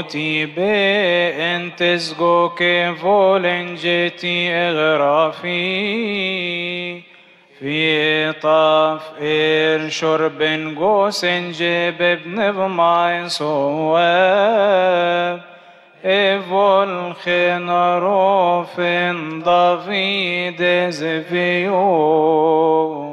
بوتي بانتزجو كفولنجتي اغرافي في طاف إر شرب جوسن جيب ابن بماين صواب إفول خنروفن دافيد زفيو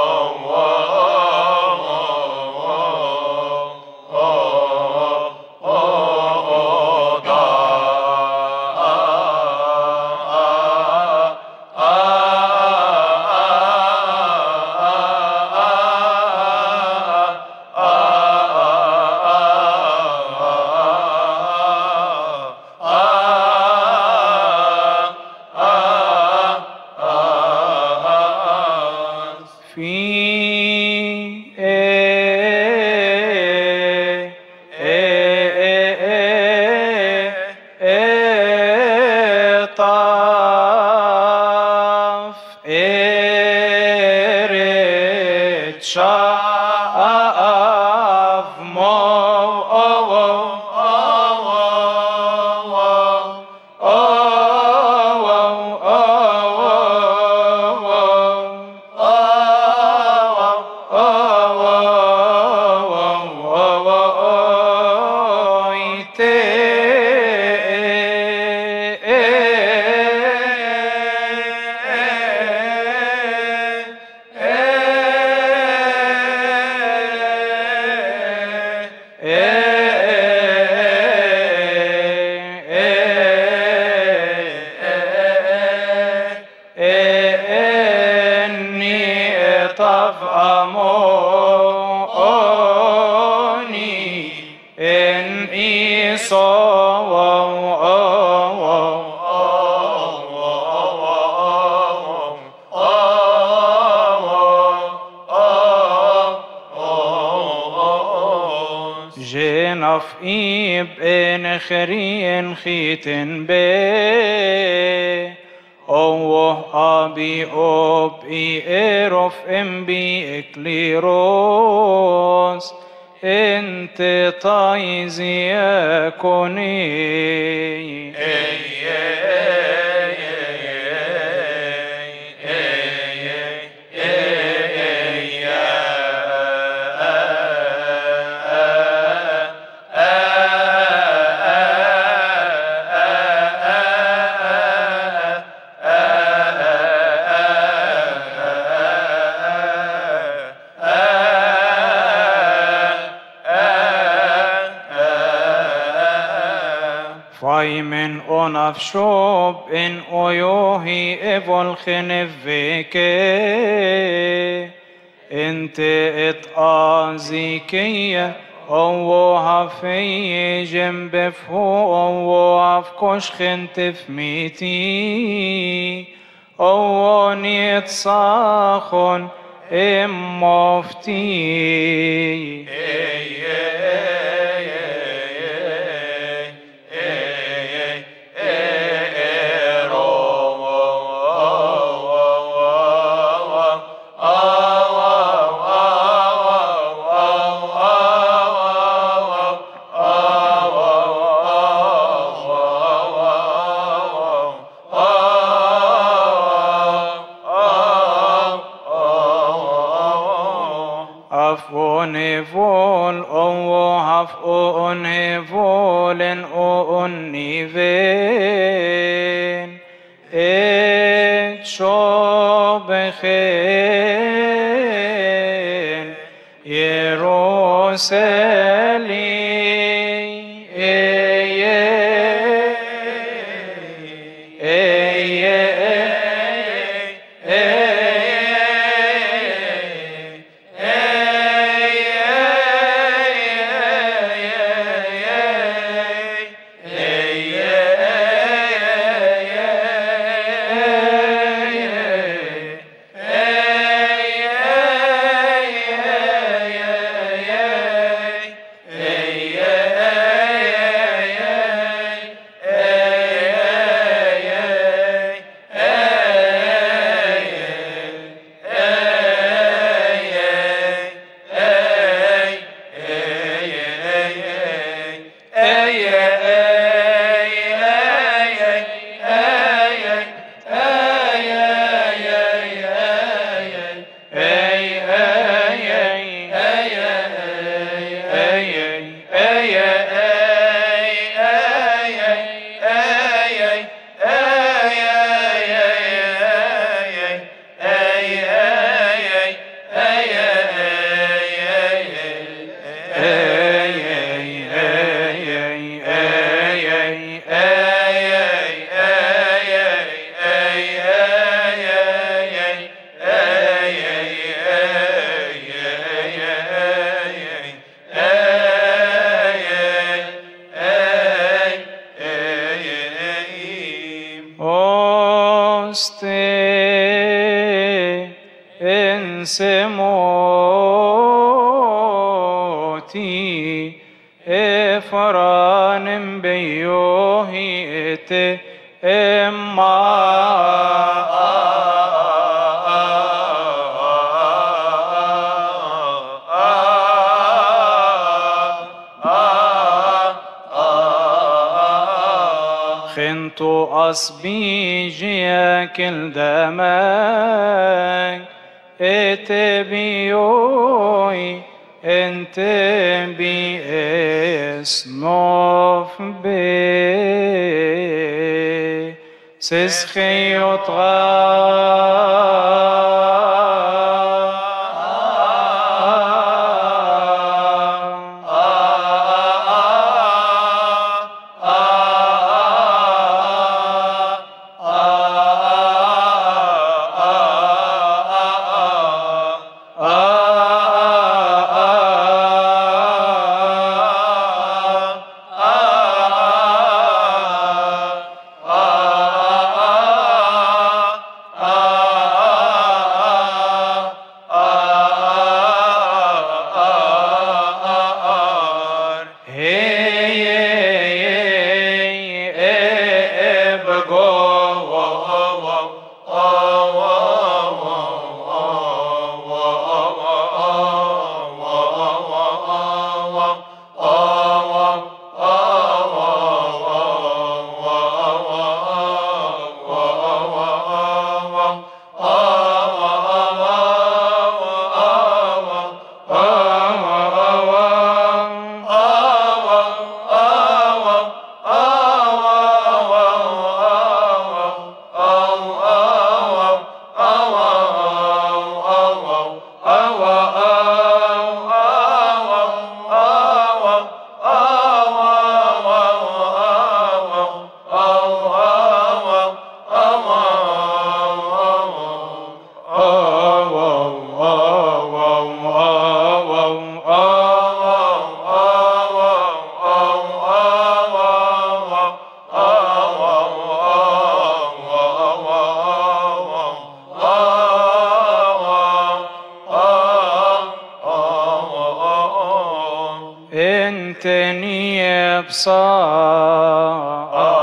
خرين خيتن بي أوه أبي أوب إي إيروف إم بي إكليروس إنت طايزي أكوني Afshob in oyohi evol kheneveke ente et azikeya owo hafeye jembefho owo afkosh khentefmiti owo niet sachon emofti سموتي افران بيوهيت اما خنتو أصبي جياك الدماغ اتبيوي انت بي اسنوف بي سسخي انتني بصار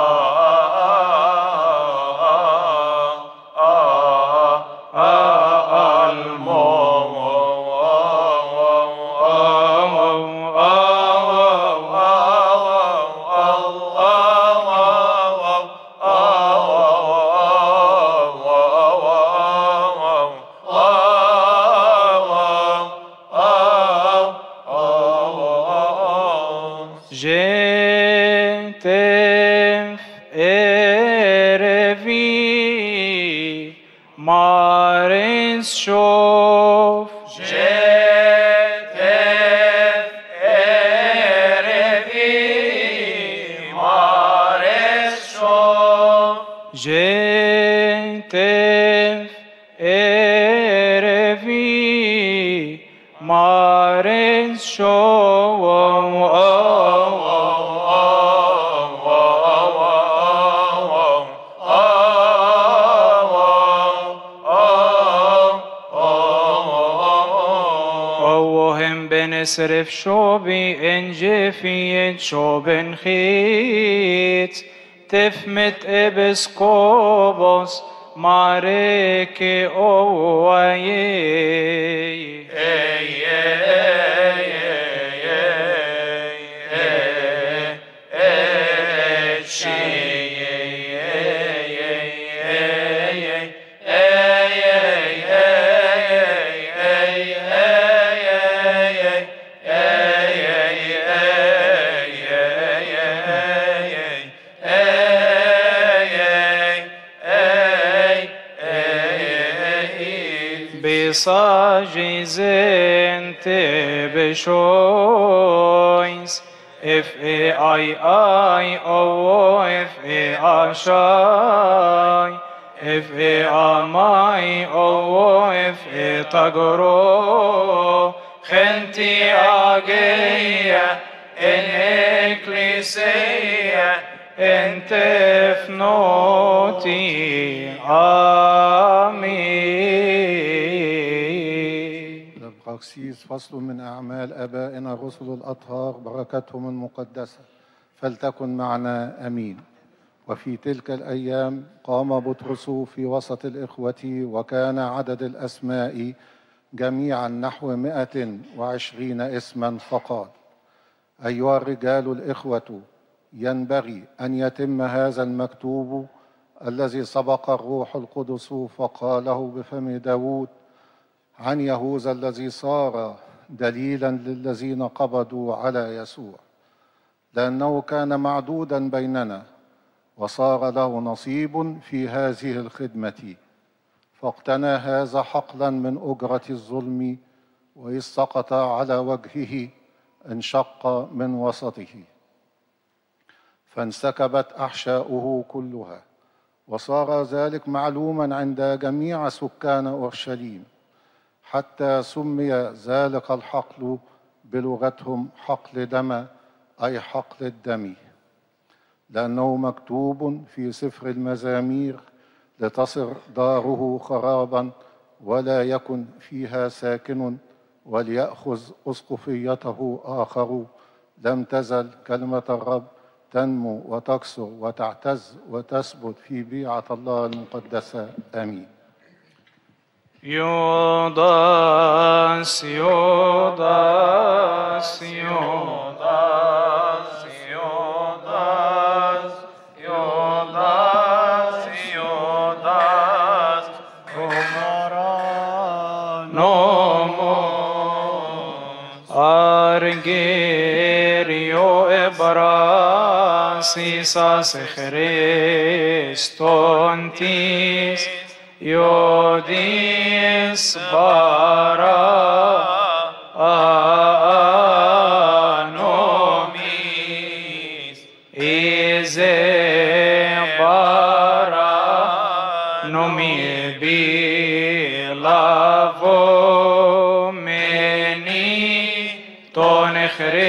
Marins shof Jetef erevi Marins shof Jetef erevi Marins نصرف شوبي انجفيت شوبن خيت تفمت ابسكوبوس ماريكي اووايي Hey, zente beshoins, if e I I o if e ashai, if e amai o if e tagro, khenti ageya en ecclesia en tefnoti. آمين. القسيس فصل من أعمال آبائنا الرسل الأطهار بركتهم المقدسة فلتكن معنا أمين. وفي تلك الأيام قام بطرس في وسط الإخوة وكان عدد الأسماء جميعا نحو مائة وعشرين اسما فقال: أيها الرجال الإخوة، ينبغي أن يتم هذا المكتوب الذي سبق الروح القدس فقاله بفم داود عن يهوذا الذي صار دليلا للذين قبضوا على يسوع، لأنه كان معدودا بيننا وصار له نصيب في هذه الخدمة، فاقتنى هذا حقلا من أجرة الظلم، وإذ سقط على وجهه انشق من وسطه، فانسكبت أحشاؤه كلها، وصار ذلك معلوما عند جميع سكان أورشليم، حتى سمي ذلك الحقل بلغتهم حقل دم، أي حقل الدم، لأنه مكتوب في سفر المزامير: لتصر داره خرابا ولا يكن فيها ساكن، وليأخذ أسقفيته آخر. لم تزل كلمة الرب تنمو وتكثر وتعتز وتثبت في بيعة الله المقدسة. آمين. يوداس يوداس يوداس يوداس يوداس يوداس نومو أرجيريو إبراسيساس خريستونتيس يوديس بارا آنوميس إزي بارا نومي بلافو مني تون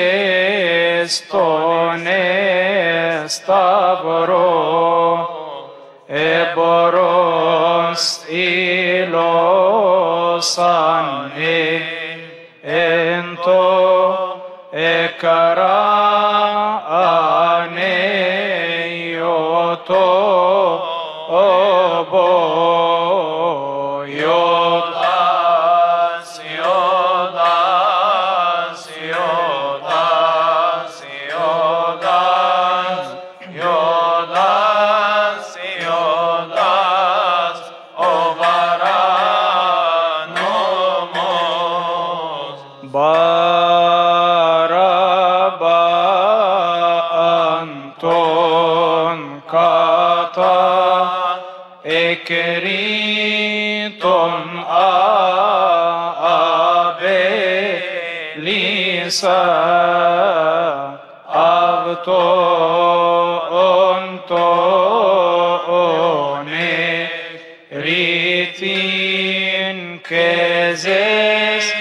خريستون استابرو إبروس إلوسان إنتو إكرا أنيوتو أبو يوداس يوداس يوداس يوداس يوداس يوداس أوبرانوموس بارابا أنتون كاتا إكريتون آبي ليسا أبتون توني ريتين كزيس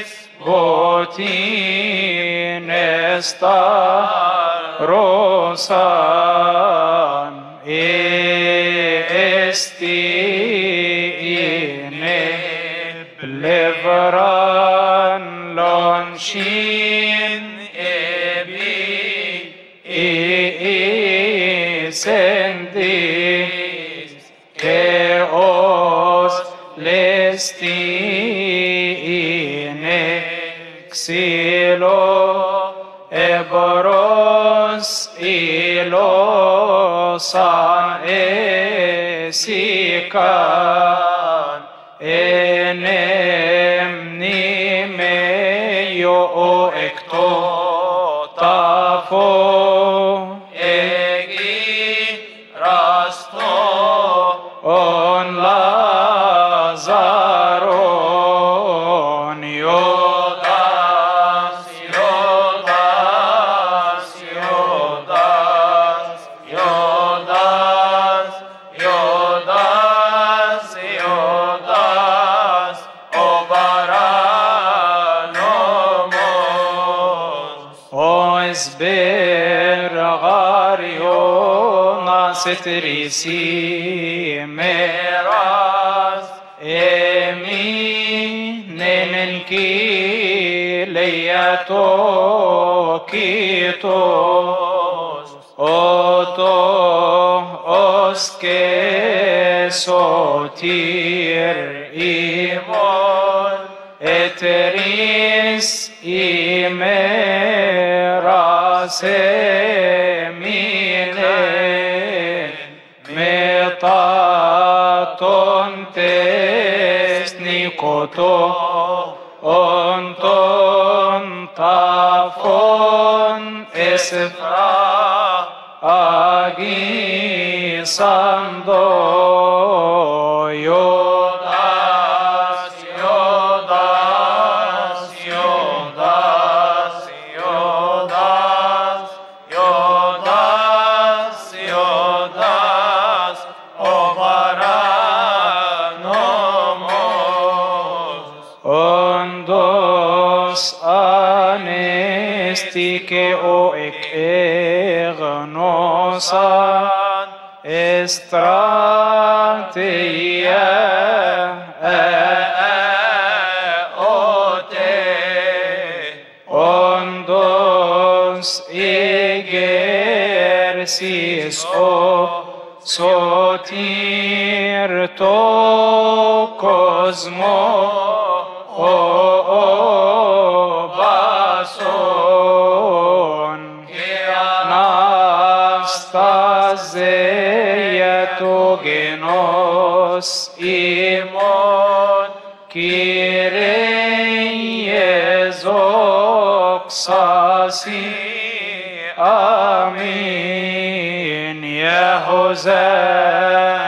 بوتين استا روسان استيني بليفران لونشين ابي إيسنديس كيوس لستيني كسيلو إبروس إلوسان إسيكان إنمني ميو إكتو تافو إجي راستو أون لازارون يو غاريونا ستريسي ميراث إمينينكي لياتو كيتوس أوتو أسكي سوتير إيمون إتريس إيميراس إمينين ميطاتون تسنيكوتو أنتون طافون إسفرا أجي صندو يوداس يوداس يوداس يوداس يوداس يوداس أوبرانوموس أندوس أنستيكي أو إك إغنوسان استراتيا أندوس إيجرسيس أو سوتير تو كوزمو أو باسون ناستازيتو جنوس إيمون كيريزوكساسي آمين يا هوزا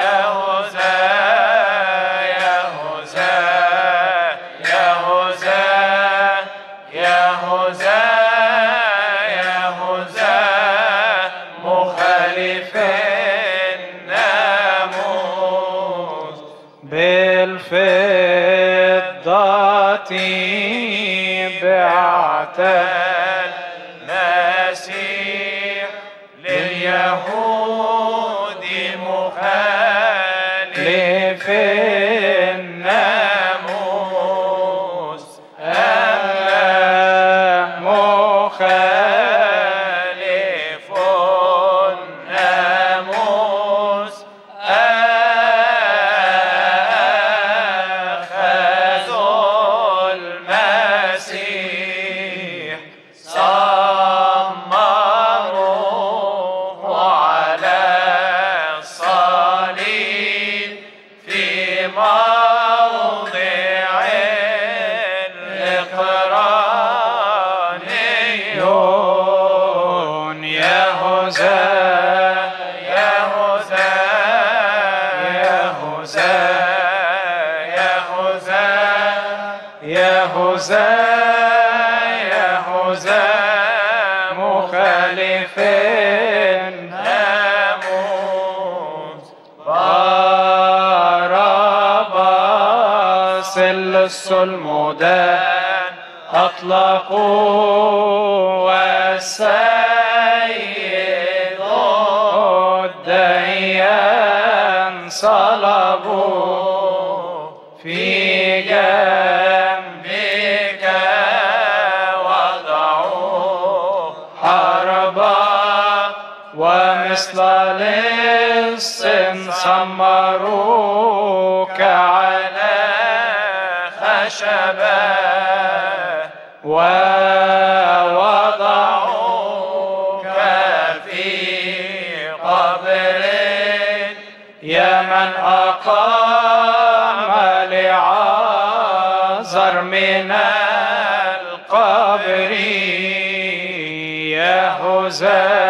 بعت المسيح لليهود مخالف الناموس أما مخالف الناموس المدان أطلقوا والسيد الديان صلبوا في جنبك وضعوا حربا ومثل لص سمروك على خشبا ووضعوك في قبر يا من أقام لعازر من القبر يا هوزا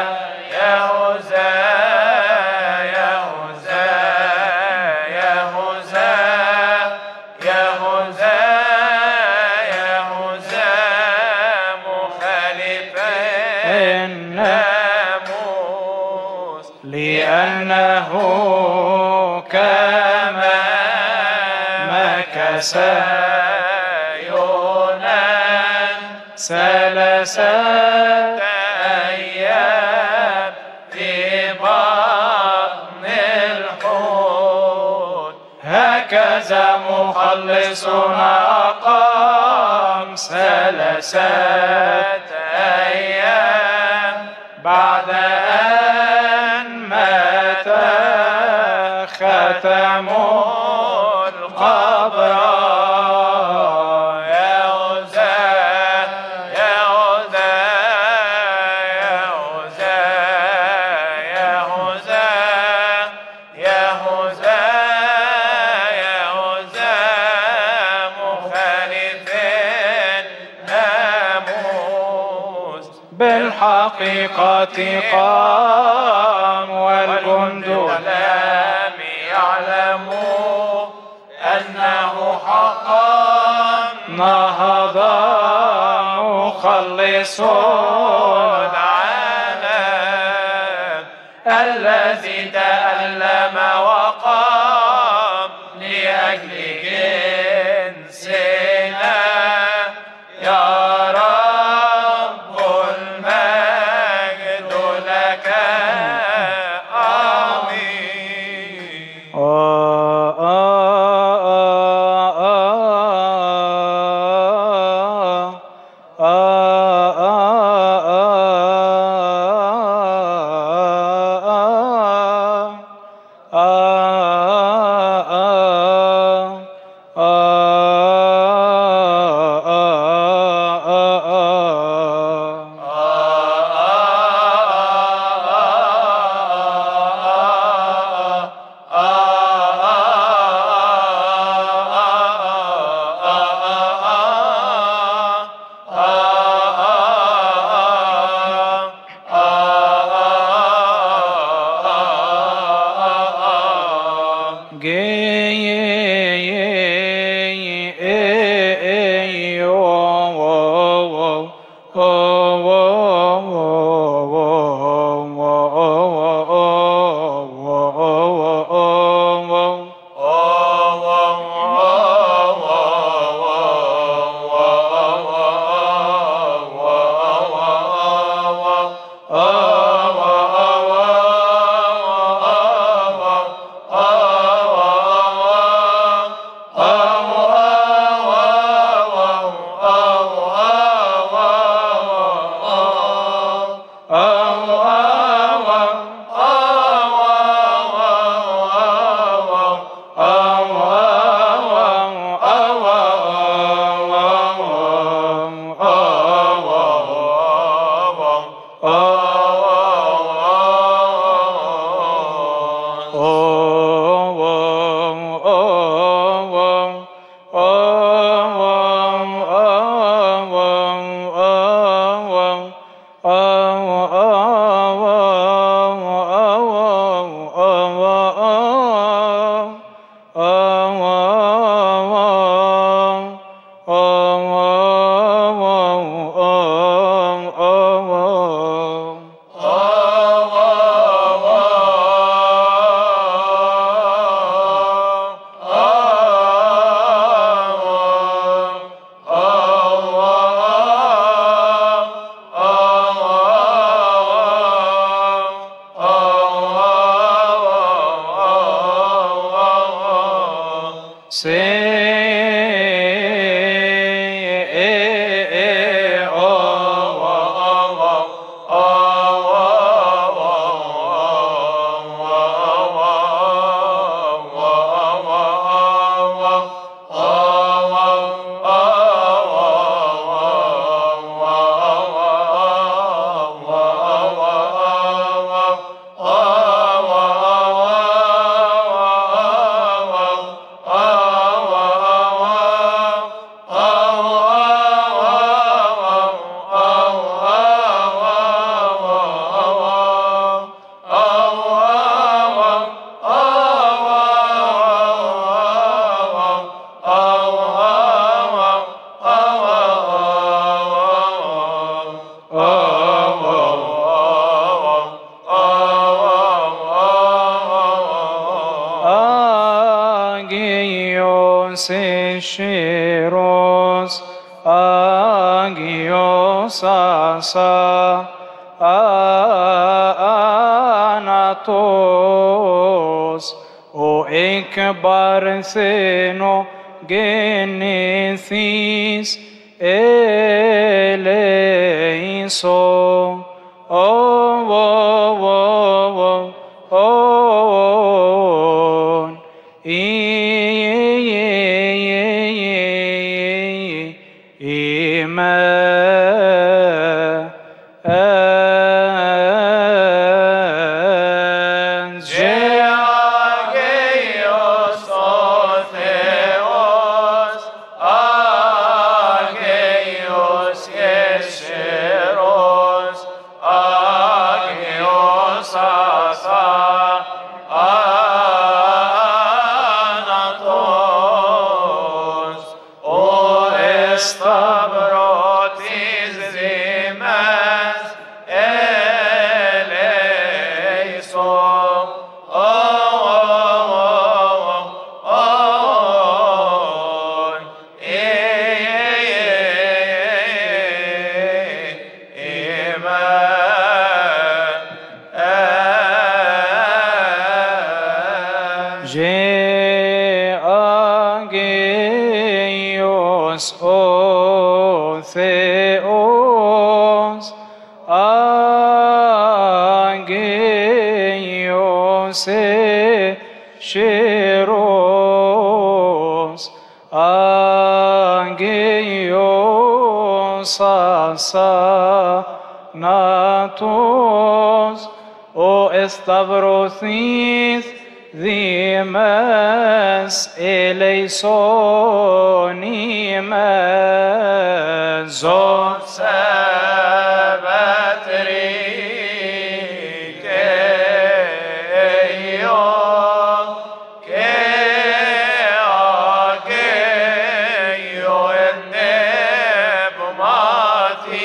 لأنه كما مكث يونان ثلاثة هذا مخلصنا أقام ثلاثة أيام بعد أن مات ختم القبر. بالحقيقة قام والجند لم يعلموا أنه حقا نهض مخلص العالم الذي تألم وقام لأجل جنسنا يا Seiros agios asa anatos o εκπαρθένο γεννηθείς ελέησον. Natos o stavrothis dimes eleison imes zot sabatri keio ke ageio ennebmati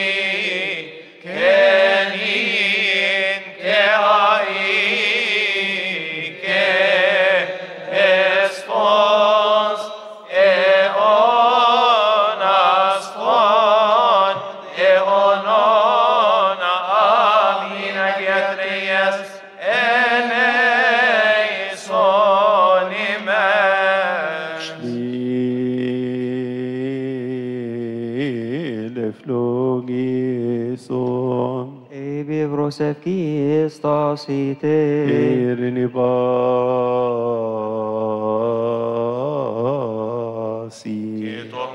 Stasite Irini basi Kitum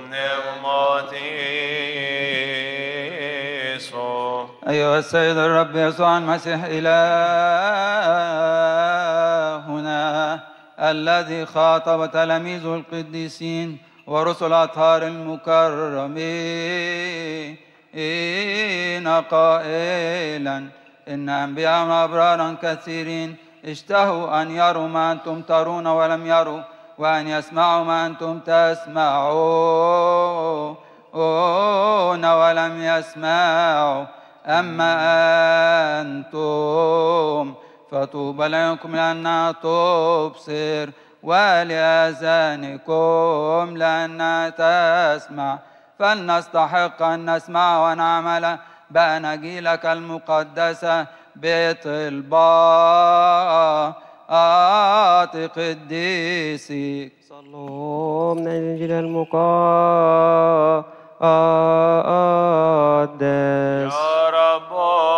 pneumatiso. أيها السيد الرب يسوع المسيح إلهنا الذي خاطب تلاميذه القديسين ورسل أطهار المكرمين قائلا إن أنبياء وأبرارا كثيرين اشتهوا أن يروا ما أنتم ترون ولم يروا، وأن يسمعوا ما أنتم تسمعون ولم يسمعوا. أما أنتم فطوبى لكم لأنها تبصر، ولآذانكم لأنها تسمع. فلنستحق أن نسمع ونعمل بأناجيلك المقدسة بطلبات قديسك. صلوا من الإنجيل المقدس. يا رب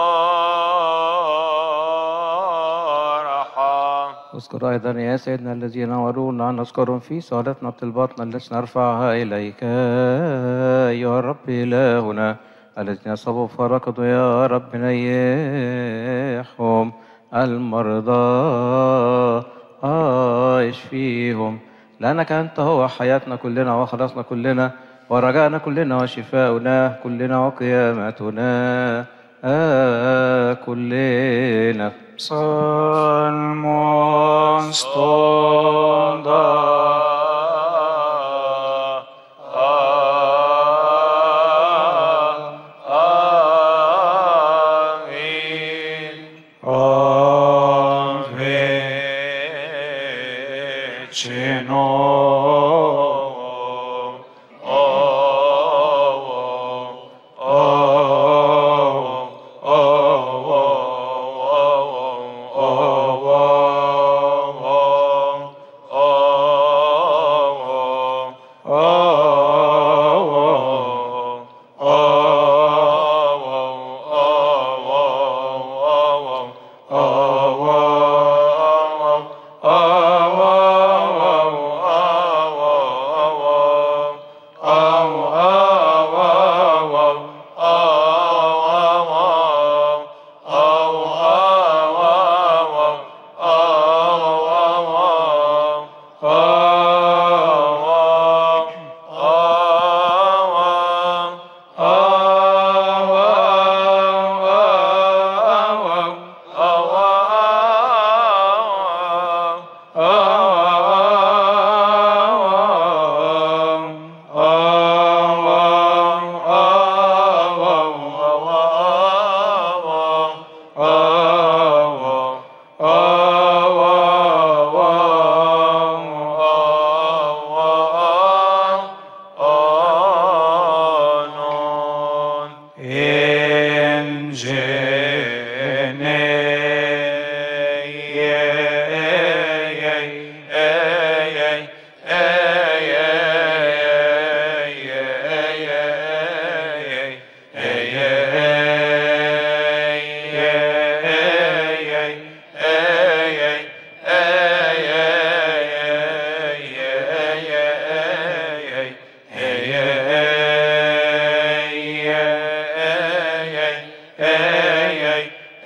ارحم. اذكر أيضا يا سيدنا الذين نورونا نذكرهم في صلاتنا طلباتنا التي نرفعها إليك أيها الرب إلهنا. الذين أصابوا فركضوا يا رب نيحهم، المرضى اشفيهم، لأنك أنت هو حياتنا كلنا وخلاصنا كلنا ورجعنا كلنا وشفاؤنا كلنا وقيامتنا آه كلنا. Psalmon stånda Oh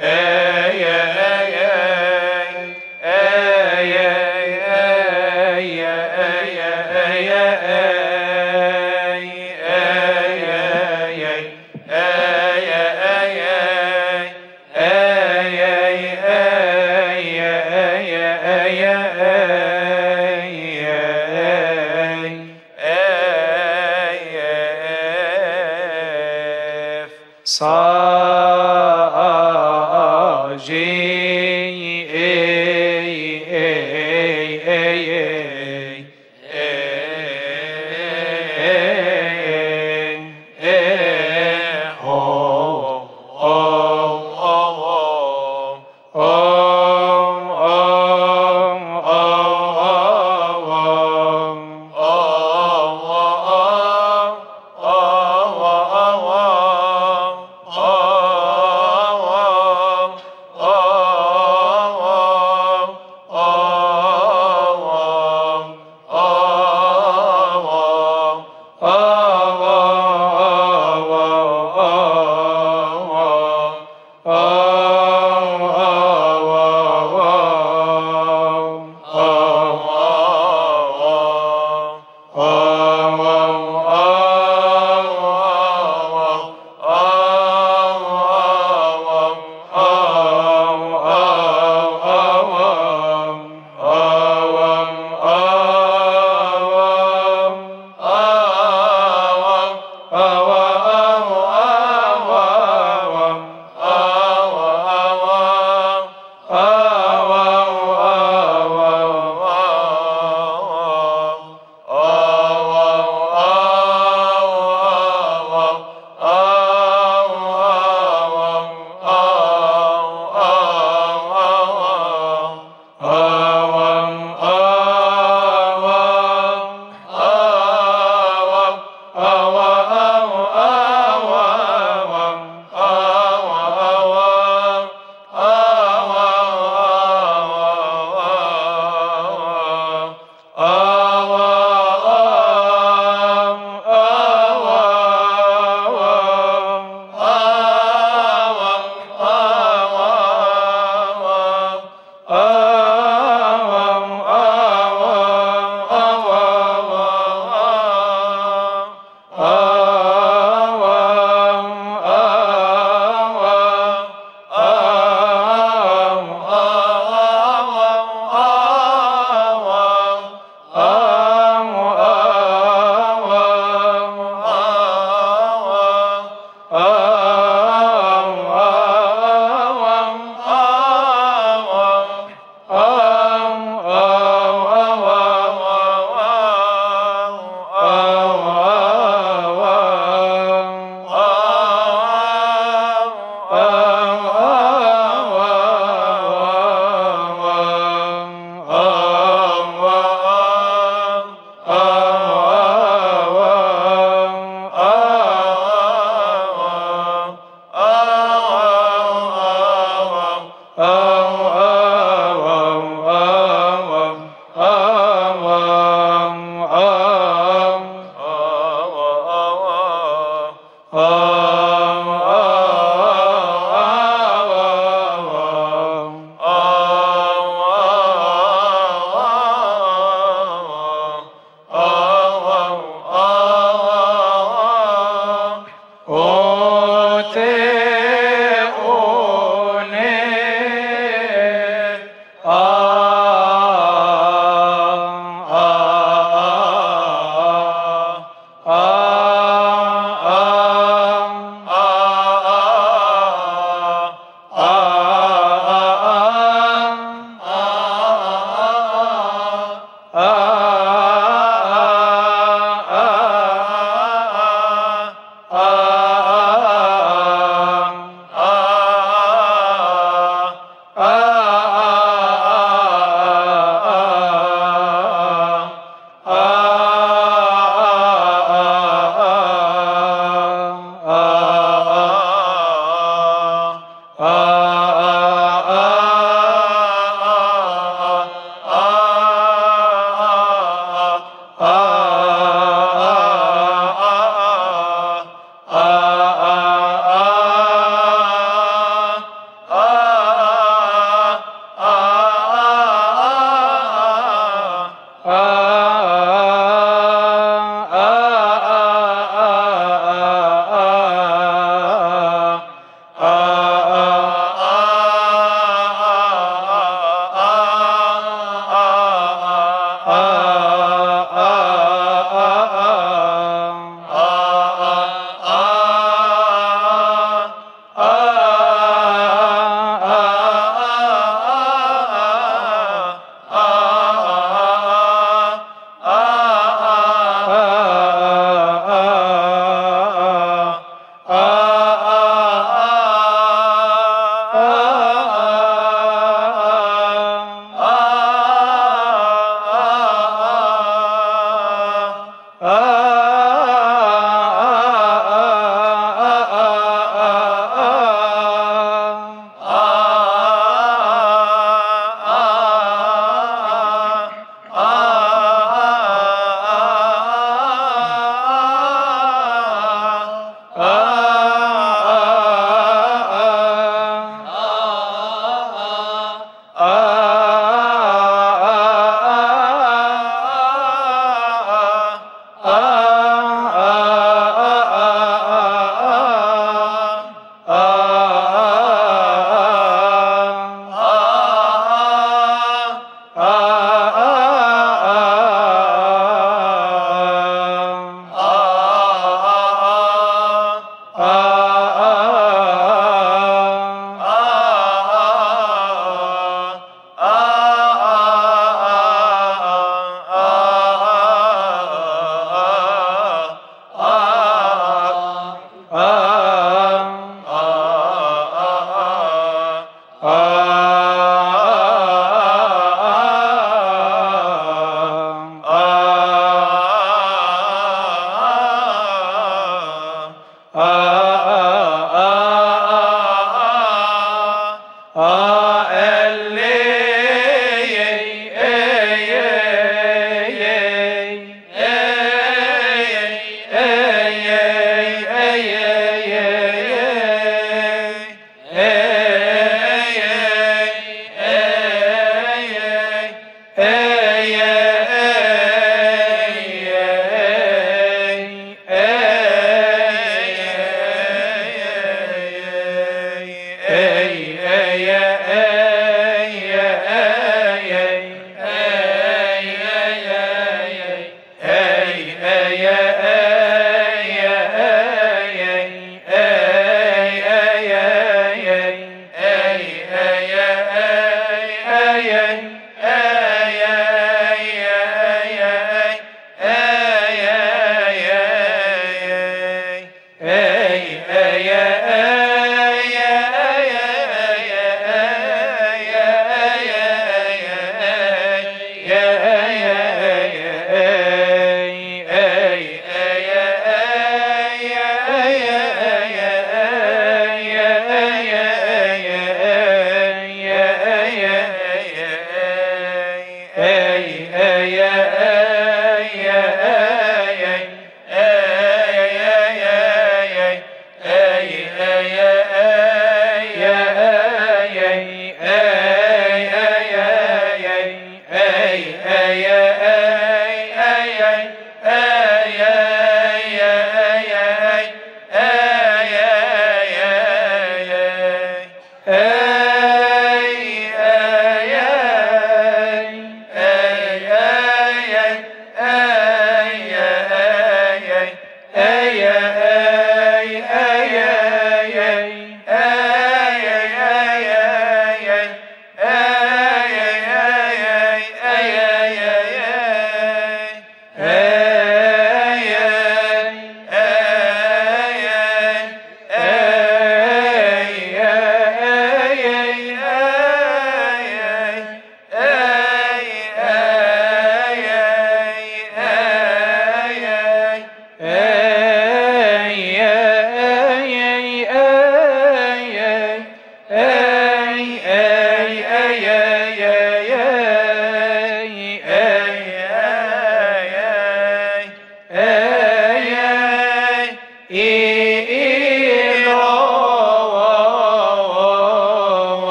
صار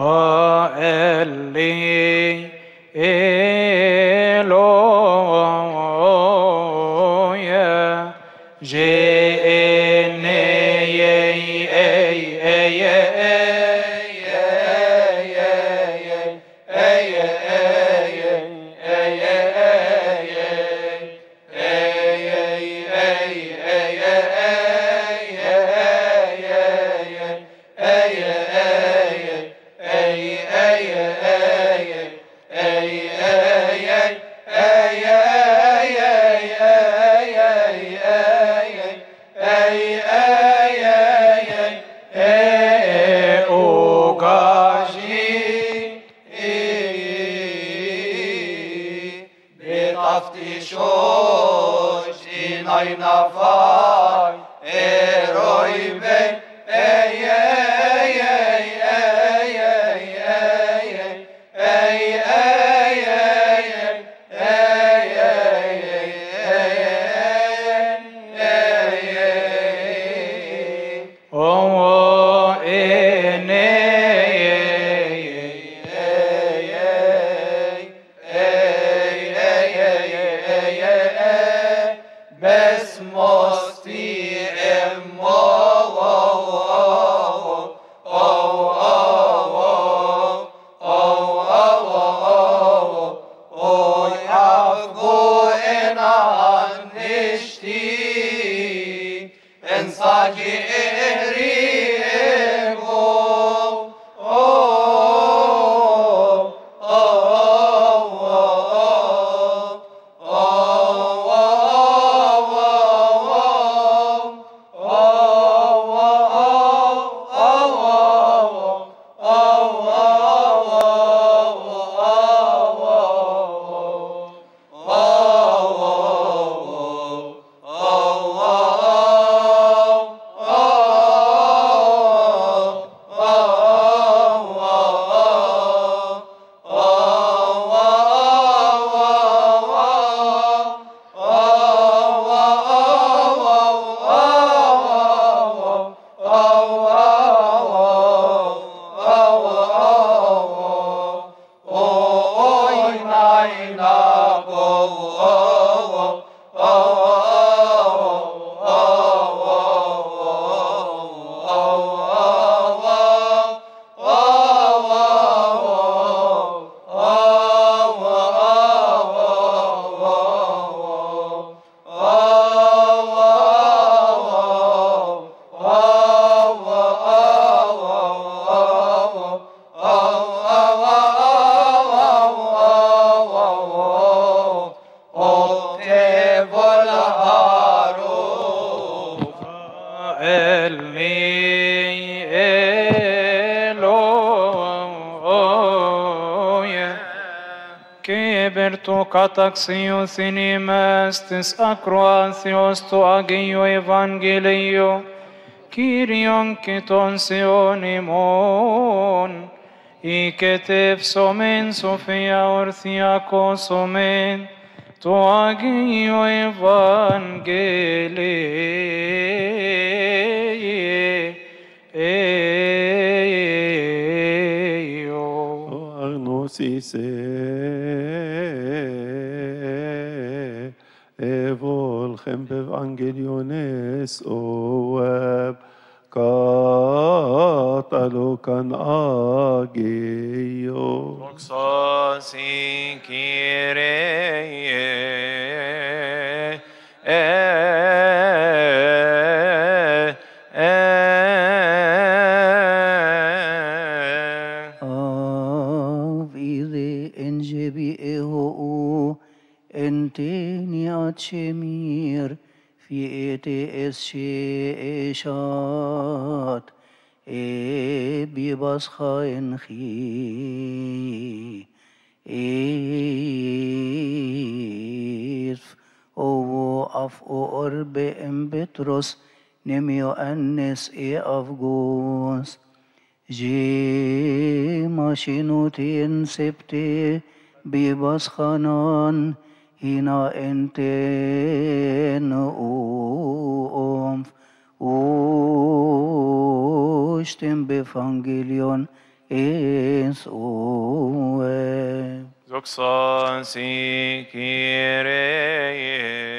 Eli Eloya Καταξίωθεν ημές της ακροάθιος του Αγίου Ευαγγελίου, Κύριον και των Θεών ημών, οικετεύσομεν σοφία ορθιακόσομεν, το Αγίο Ευαγγελίο. Evolchem bevangeliones oeb katalokan ageo. Doxos in Kyrie Shemir fiete es sheeshat e bibascha enchi if o af or be embetros nemio annes e avgos je mashinutin septe bibaschanan hina enten umf ustem bevangelion Isue. Zoxan si Kyrie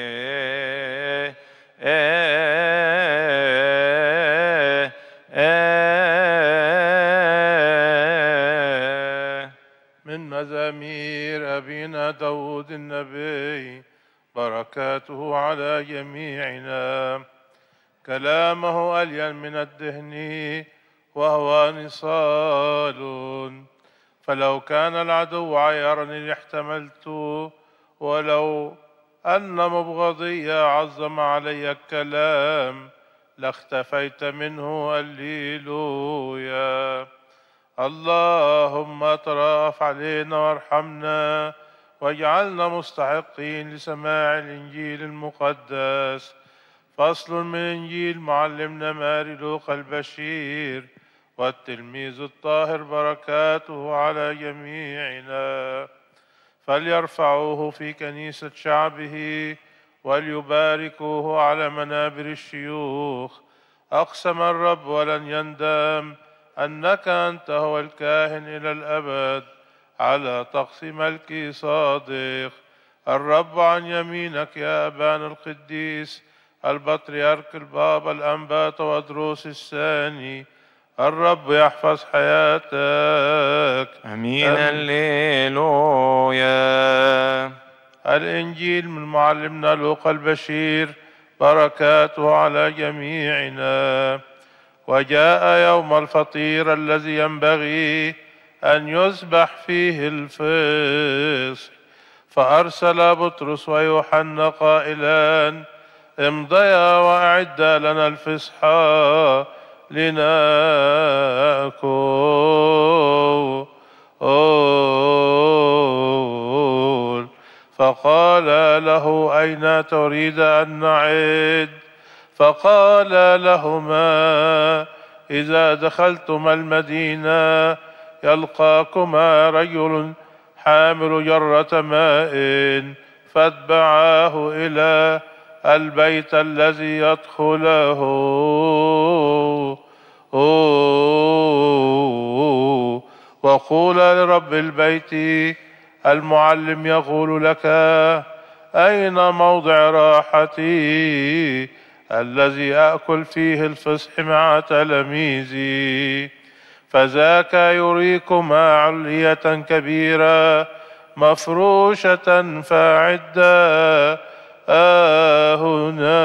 من مزامير أبينا داود النبي بركاته على جميعنا. كلامه ألين من الدهن وهو نصال، فلو كان العدو عيرني لاحتملت، ولو أن مبغضي عظم علي الكلام لاختفيت منه. هللويا. اللهم ترأف علينا وارحمنا واجعلنا مستحقين لسماع الإنجيل المقدس. فصل من إنجيل معلمنا ماري لوقا البشير والتلميذ الطاهر بركاته على جميعنا. فليرفعوه في كنيسة شعبه وليباركوه على منابر الشيوخ. أقسم الرب ولن يندم أنك أنت هو الكاهن إلى الأبد على طقس ملكي صادق. الرب عن يمينك يا أبانا القديس البطريرك البابا الأنبا تودروس الثاني. الرب يحفظ حياتك. أمين. هللويا. الإنجيل من معلمنا لوقا البشير بركاته على جميعنا. وجاء يوم الفطير الذي ينبغي أن يذبح فيه الفصح، فأرسل بطرس ويوحنا قائلا: امضيا وأعدا لنا الفصح لنأكل. فقال له: أين تريد أن نعد؟ فقال لهما: إذا دخلتما المدينة يلقاكما رجل حامل جرة ماء، فاتبعاه إلى البيت الذي يدخله، وقول لرب البيت: المعلم يقول لك: أين موضع راحتي الذي أكل فيه الفصح مع تلاميذي؟ فذاك يريكما علية كبيرة مفروشة فأعدا آه هنا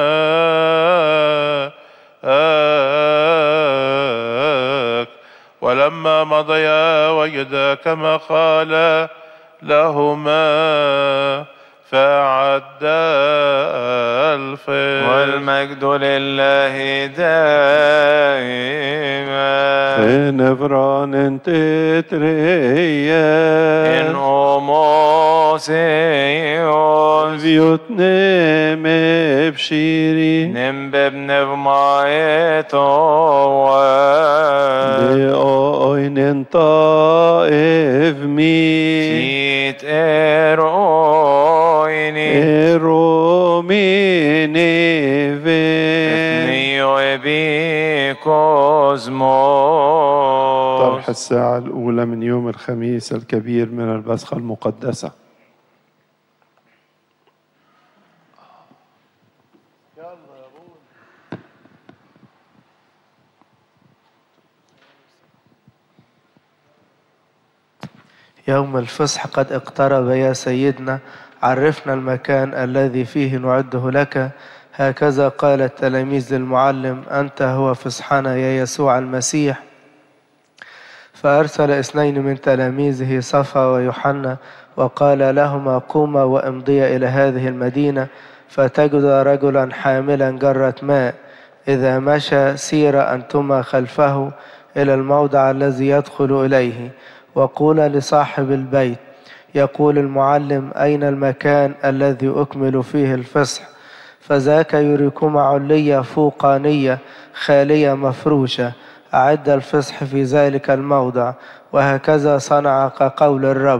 آك. ولما مضيا وجدا كما قال لهما فأعدا الفصح. والمجد لله دائما. نفران تتريا إن أموسيون بيوتنا مبشيري نمبب نفمايتو لأين طائف مي سيت إيرويني إيروميني إثنيو إبي كوزمو. طرح الساعة الأولى من يوم الخميس الكبير من البسخة المقدسة. يوم الفصح قد اقترب يا سيدنا، عرفنا المكان الذي فيه نعده لك. هكذا قال التلاميذ للمعلم: أنت هو فصحنا يا يسوع المسيح. فأرسل اثنين من تلاميذه صفا ويوحنا وقال لهما: قوما وامضيا إلى هذه المدينة فتجد رجلا حاملا جرة ماء. إذا مشى سير أنتما خلفه إلى الموضع الذي يدخل إليه، وقول لصاحب البيت: يقول المعلم: أين المكان الذي أكمل فيه الفصح؟ فذاك يريكما علية فوقانية خالية مفروشة، أعد الفصح في ذلك الموضع. وهكذا صنع كقول الرب.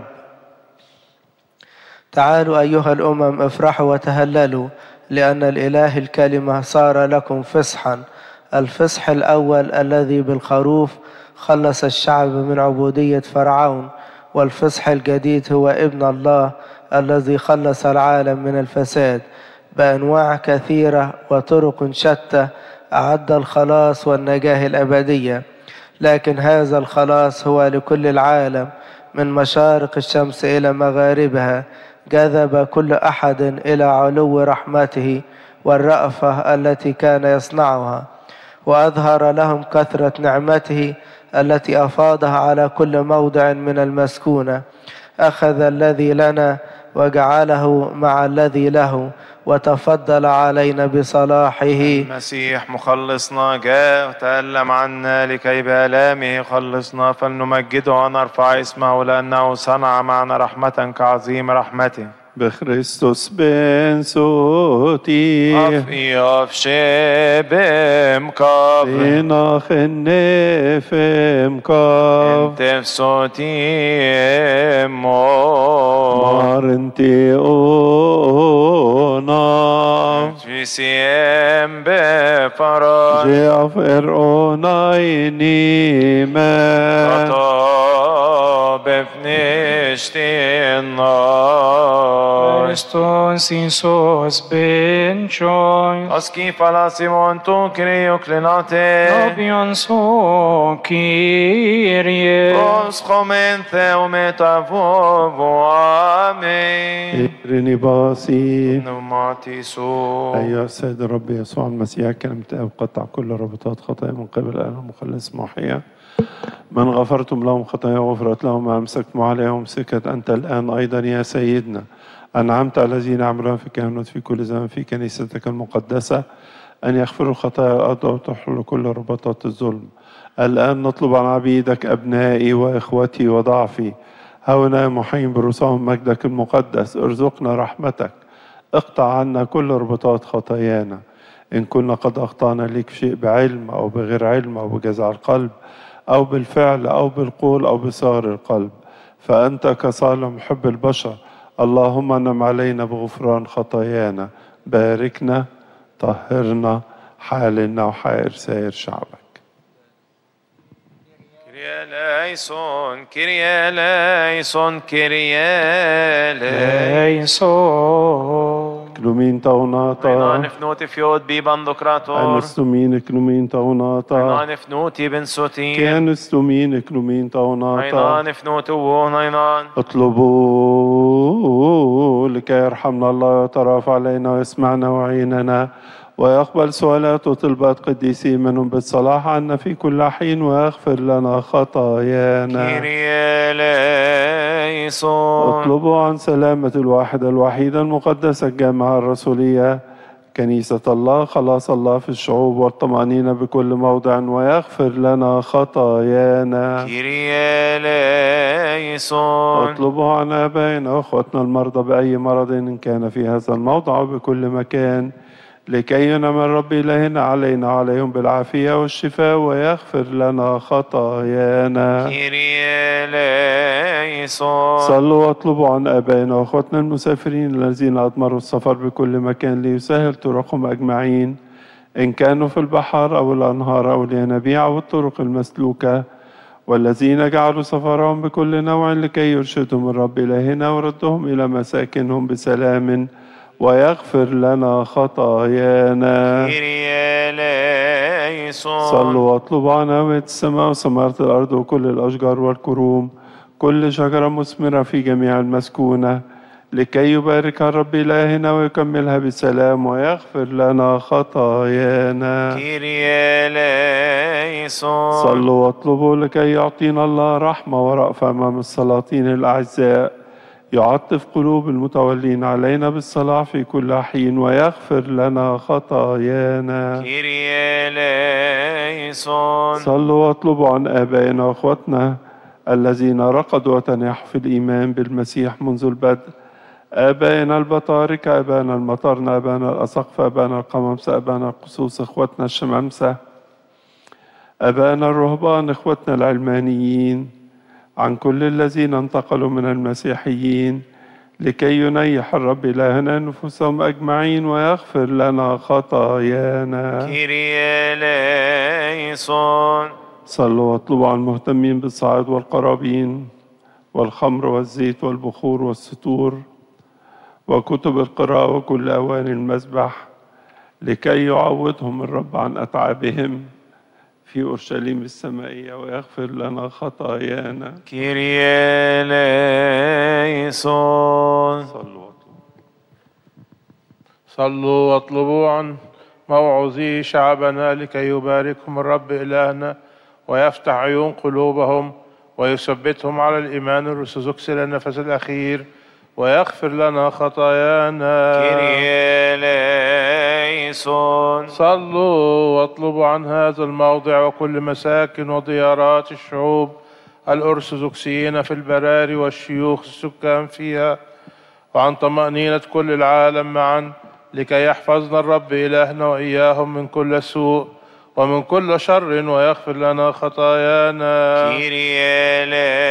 تعالوا أيها الأمم افرحوا وتهللوا، لأن الإله الكلمة صار لكم فصحا. الفصح الأول الذي بالخروف خلص الشعب من عبودية فرعون، والفصح الجديد هو ابن الله الذي خلص العالم من الفساد. بأنواع كثيرة وطرق شتى أعد الخلاص والنجاة الأبدية، لكن هذا الخلاص هو لكل العالم من مشارق الشمس إلى مغاربها. جذب كل أحد إلى علو رحمته والرأفة التي كان يصنعها، وأظهر لهم كثرة نعمته التي أفاضها على كل موضع من المسكونة. أخذ الذي لنا وجعله مع الذي له، وتفضل علينا بصلاحه. المسيح مخلصنا جاء وتألم عنا لكي بآلامه يخلصنا، فلنمجده ونرفع اسمه لأنه صنع معنا رحمة كعظيم رحمته. بخريستوس بن صوتي أفي أفشي كاف إنا خنفم كاف انت في صوتي مو مارنتي أونا في سيم بفرج جعفر أونايني ما بفنشتي النار Kristus Iisus benčoj. Aski falasimon tu krioklinate Nobion so Kyrie. Proskomen theometavovo amen. إرني باصي نماتي سو. أيها السيد الرب يسوع المسيح كلمة أب قطع كل ربطات خطايا من قبل الآن المخلص محيا. من غفرتم لهم خطايا غفرت لهم، أمسكتم عليهم سكت أنت الآن أيضا يا سيدنا. أنعمت على الذين عملوا في كهنوت في كل زمن في كنيستك المقدسة أن يغفروا خطايا الأرض وتحل كل ربطات الظلم. الآن نطلب عن عبيدك أبنائي وإخوتي وضعفي هؤلاء محيين برسوم مجدك المقدس، ارزقنا رحمتك، اقطع عنا كل ربطات خطايانا. إن كنا قد أخطأنا لك شيء بعلم أو بغير علم أو بجزع القلب أو بالفعل أو بالقول أو بصار القلب، فأنت كصالح محب البشر اللهم انعم علينا بغفران خطايانا، باركنا، طهرنا، حالنا وحائر سائر شعبك. كريا ليسون كريا ليسون كريا ليسون كلومين تاوناتا أيضا نفنوتي فيود بي بندقراتور أنستومين كلومين تاوناتا أيضا نفنوتي بن سوتين كانستومين كلومين تاوناتا أيضا نفنوتي وون أيضا اطلبوا لكي يرحمنا الله ويترافع علينا ويسمعنا ويعيننا ويقبل سؤالات وطلبات قديسين منهم بالصلاح عنا في كل حين ويغفر لنا خطايانا. كيريا ليسون اطلبوا عن سلامة الواحدة الوحيدة المقدسة الجامعة الرسولية كنيسة الله، خلاص الله في الشعوب والطمأنينة بكل موضع ويغفر لنا خطايانا. كيريا ليسون اطلبوا عن آبائنا وأخواتنا المرضى بأي مرض إن كان في هذا الموضع وبكل مكان لكي ينعم الرب إلهنا علينا عليهم بالعافية والشفاء ويغفر لنا خطايانا. كيريا ليسون صلوا واطلبوا عن آبائنا وأخواتنا المسافرين الذين أضمروا السفر بكل مكان ليسهل طرقهم أجمعين، إن كانوا في البحر أو الأنهار أو الينابيع أو الطرق المسلوكة، والذين جعلوا سفرهم بكل نوع لكي يرشدهم الرب إلهنا وردهم إلى مساكنهم بسلام ويغفر لنا خطايانا. كيريا ليسون صلوا واطلبوا عن هوية السماء وثمرة الأرض وكل الأشجار والكروم، كل شجرة مثمرة في جميع المسكونة، لكي يباركها الرب إلهنا ويكملها بسلام ويغفر لنا خطايانا. كيريا ليسون صلوا واطلبوا لكي يعطينا الله رحمة ورأفة أمام السلاطين الأعزاء، يعطف قلوب المتولين علينا بالصلاح في كل حين ويغفر لنا خطايانا. كيريا ليسون صلوا واطلبوا عن آبائنا وأخواتنا الذين رقدوا وتناحوا في الإيمان بالمسيح منذ البدء، آبائنا البطاركة، آبائنا المطرنة، آبائنا الأسقفة، آبائنا القمامسة، آبائنا القصوص، إخواتنا الشمامسة، آبائنا الرهبان، إخواتنا العلمانيين، عن كل الذين انتقلوا من المسيحيين، لكي ينيح الرب إلهنا نفوسهم أجمعين ويغفر لنا خطايانا. كيريا ليسون صلوا واطلبوا عن المهتمين بالصعيد والقرابين والخمر والزيت والبخور والستور وكتب القراءة وكل أواني المسبح لكي يعوضهم الرب عن أتعابهم في أورشليم السمائية ويغفر لنا خطايانا. كيريا ليسون. صلوا صلوا واطلبوا عن موعظي شعبنا لكي يباركهم الرب إلهنا ويفتح عيون قلوبهم ويثبتهم على الإيمان الأرثوذكسي للنفس الأخير ويغفر لنا خطايانا. كيريا ليسون. صلوا واطلبوا عن هذا الموضع وكل مساكن وديارات الشعوب الأرثوذكسيين في البراري والشيوخ السكان فيها وعن طمأنينة كل العالم معا لكي يحفظنا الرب إلهنا وإياهم من كل سوء ومن كل شر ويغفر لنا خطايانا. كيريا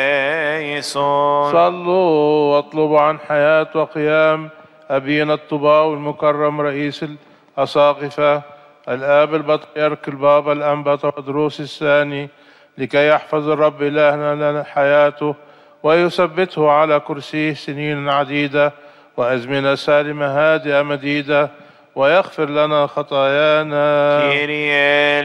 ليسون. صلوا واطلبوا عن حياة وقيام أبينا الطباوي المكرم رئيس الأساقفة الآب البطريرك البابا الأنبا تودروس الثاني لكي يحفظ الرب إلهنا لنا حياته ويثبته على كرسيه سنين عديدة وأزمنة سالمة هادئة مديدة ويغفر لنا خطايانا. كيريا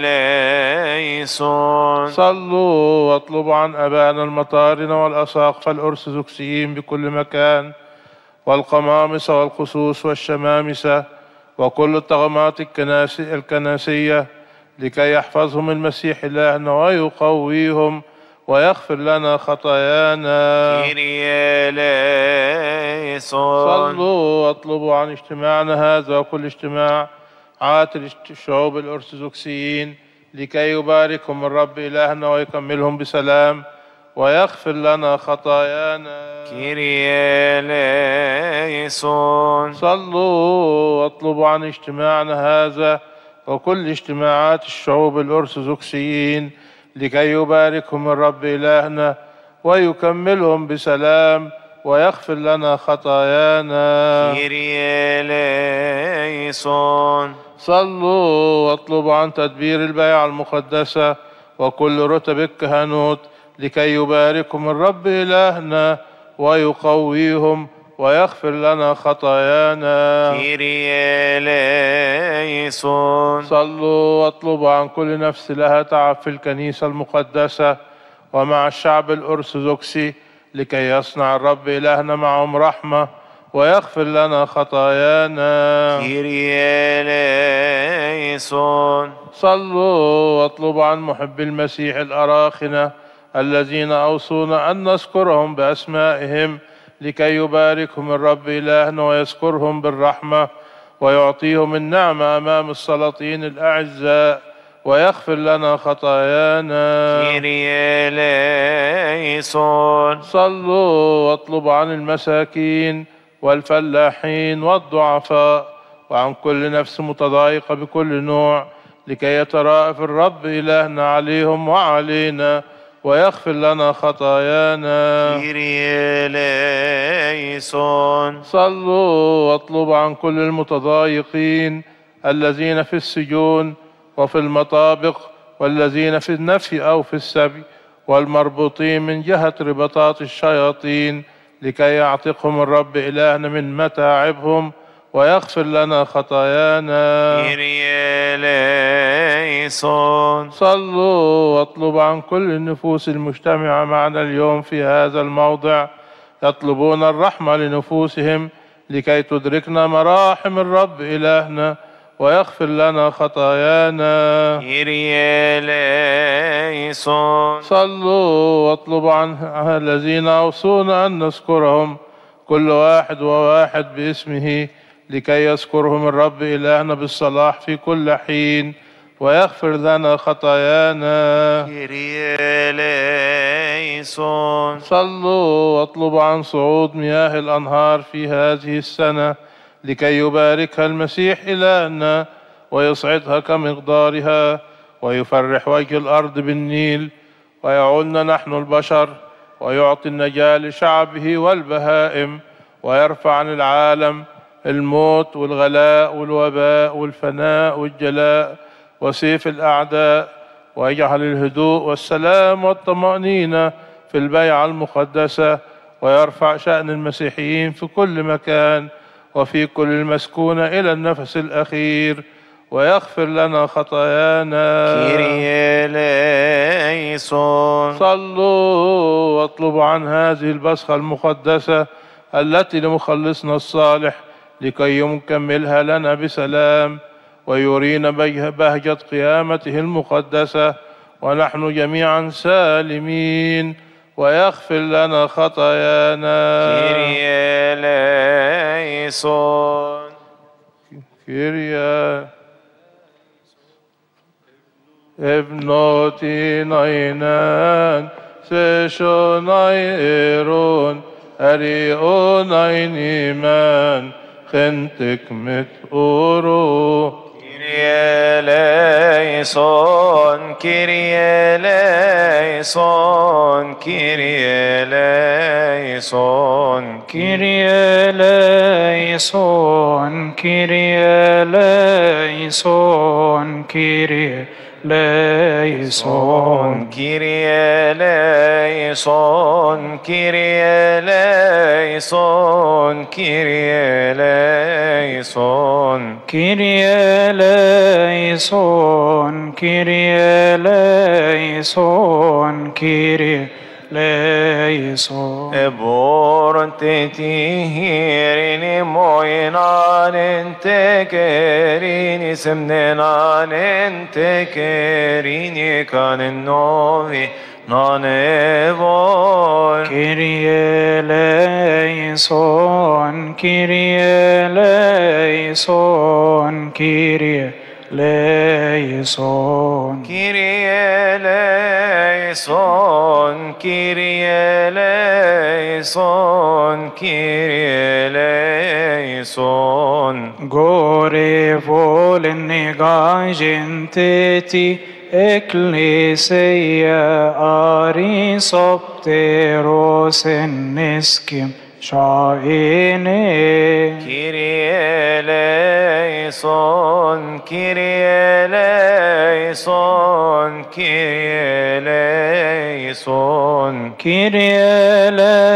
ليسون. صلوا واطلبوا عن أبانا المطارنة والأساقفة الأرثوذكسيين بكل مكان والقمامسة والقصوص والشمامسة وكل الطغمات الكناسي الكناسية لكي يحفظهم المسيح إلهنا ويقويهم ويغفر لنا خطايانا. كيريا ليسون. صلوا واطلبوا عن اجتماعنا هذا وكل اجتماع عاتل الشعوب الأرثوذكسيين لكي يباركهم الرب إلهنا ويكملهم بسلام ويغفر لنا خطايانا. كيريا ليسون. صلوا واطلبوا عن اجتماعنا هذا وكل اجتماعات الشعوب الأرثوذكسيين لكي يباركهم الرب إلهنا ويكملهم بسلام ويغفر لنا خطايانا. كيريا ليسون. صلوا واطلبوا عن تدبير البيعة المقدسة وكل رتب الكهنوت لكي يباركهم الرب إلهنا ويقويهم ويغفر لنا خطايانا. كيريا ليسون. صلوا واطلبوا عن كل نفس لها تعب في الكنيسة المقدسة ومع الشعب الأرثوذكسي لكي يصنع الرب إلهنا معهم رحمة ويغفر لنا خطايانا. كيريا ليسون. صلوا واطلبوا عن محب المسيح الأراخنة الذين أوصونا أن نذكرهم بأسمائهم لكي يباركهم الرب إلهنا ويذكرهم بالرحمة ويعطيهم النعمة أمام السلاطين الأعزاء ويغفر لنا خطايانا. كيريا ليسون. صلوا واطلبوا عن المساكين والفلاحين والضعفاء وعن كل نفس متضايقة بكل نوع لكي يترأف الرب إلهنا عليهم وعلينا ويغفر لنا خطايانا. كيريا ليسون. صلوا واطلبوا عن كل المتضايقين الذين في السجون وفي المطابق والذين في النفي أو في السبي والمربوطين من جهة رباطات الشياطين لكي يعتقهم الرب إلهنا من متاعبهم ويغفر لنا خطايانا. كيريا ليسون. صلوا واطلبوا عن كل النفوس المجتمعة معنا اليوم في هذا الموضع يطلبون الرحمة لنفوسهم لكي تدركنا مراحم الرب إلهنا ويغفر لنا خطايانا. كيريا ليسون. صلوا واطلبوا عن الذين أوصونا أن نذكرهم كل واحد وواحد باسمه لكي يذكرهم الرب إلهنا بالصلاح في كل حين ويغفر لنا خطايانا. كيريا ليسون. صلوا واطلبوا عن صعود مياه الأنهار في هذه السنة لكي يباركها المسيح إلهنا ويصعدها كمقدارها ويفرح وجه الأرض بالنيل ويعولنا نحن البشر ويعطي النجاة لشعبه والبهائم ويرفع عن العالم الموت والغلاء والوباء والفناء والجلاء وسيف الأعداء ويجعل الهدوء والسلام والطمأنينة في البيعة المقدسة، ويرفع شأن المسيحيين في كل مكان وفي كل المسكونة إلى النفس الأخير، ويغفر لنا خطايانا. كيريا ليسون. صلوا واطلبوا عن هذه البصخة المقدسة التي لمخلصنا الصالح لكي يكملها لنا بسلام ويرينا بهجة قيامته المقدسة ونحن جميعا سالمين، ويغفر لنا خطايانا. كيريا ليسون. كيريا ابنوتي ناينان سيشوناي إيرون أريوناي نيمان خنتك متقورو. كيريا ليسون. كيريا ليسون. كيريا ليسون. كيريا ليسون. كيريا ليسون. كيريا ليسون. كيريا ليسون. كيريا ليسون. كيريا ليسون. كيريا ليسون. كيريا ليسون. كيريا ليسون. ابورتي هيريني موينان انت كريني سمنان انت كريني كان النوفي نانيفون. كيريا ليسون. كيريا ليسون. كيريا ليسون. كيريا ليسون. كيريا ليسون. كيريا ليسون. غوري فولني غاجنتتي إكليسيا أري سبتيروس النسكم شايني. كيريا ليسون. كيريا ليسون. كيريا ليسون. كيريا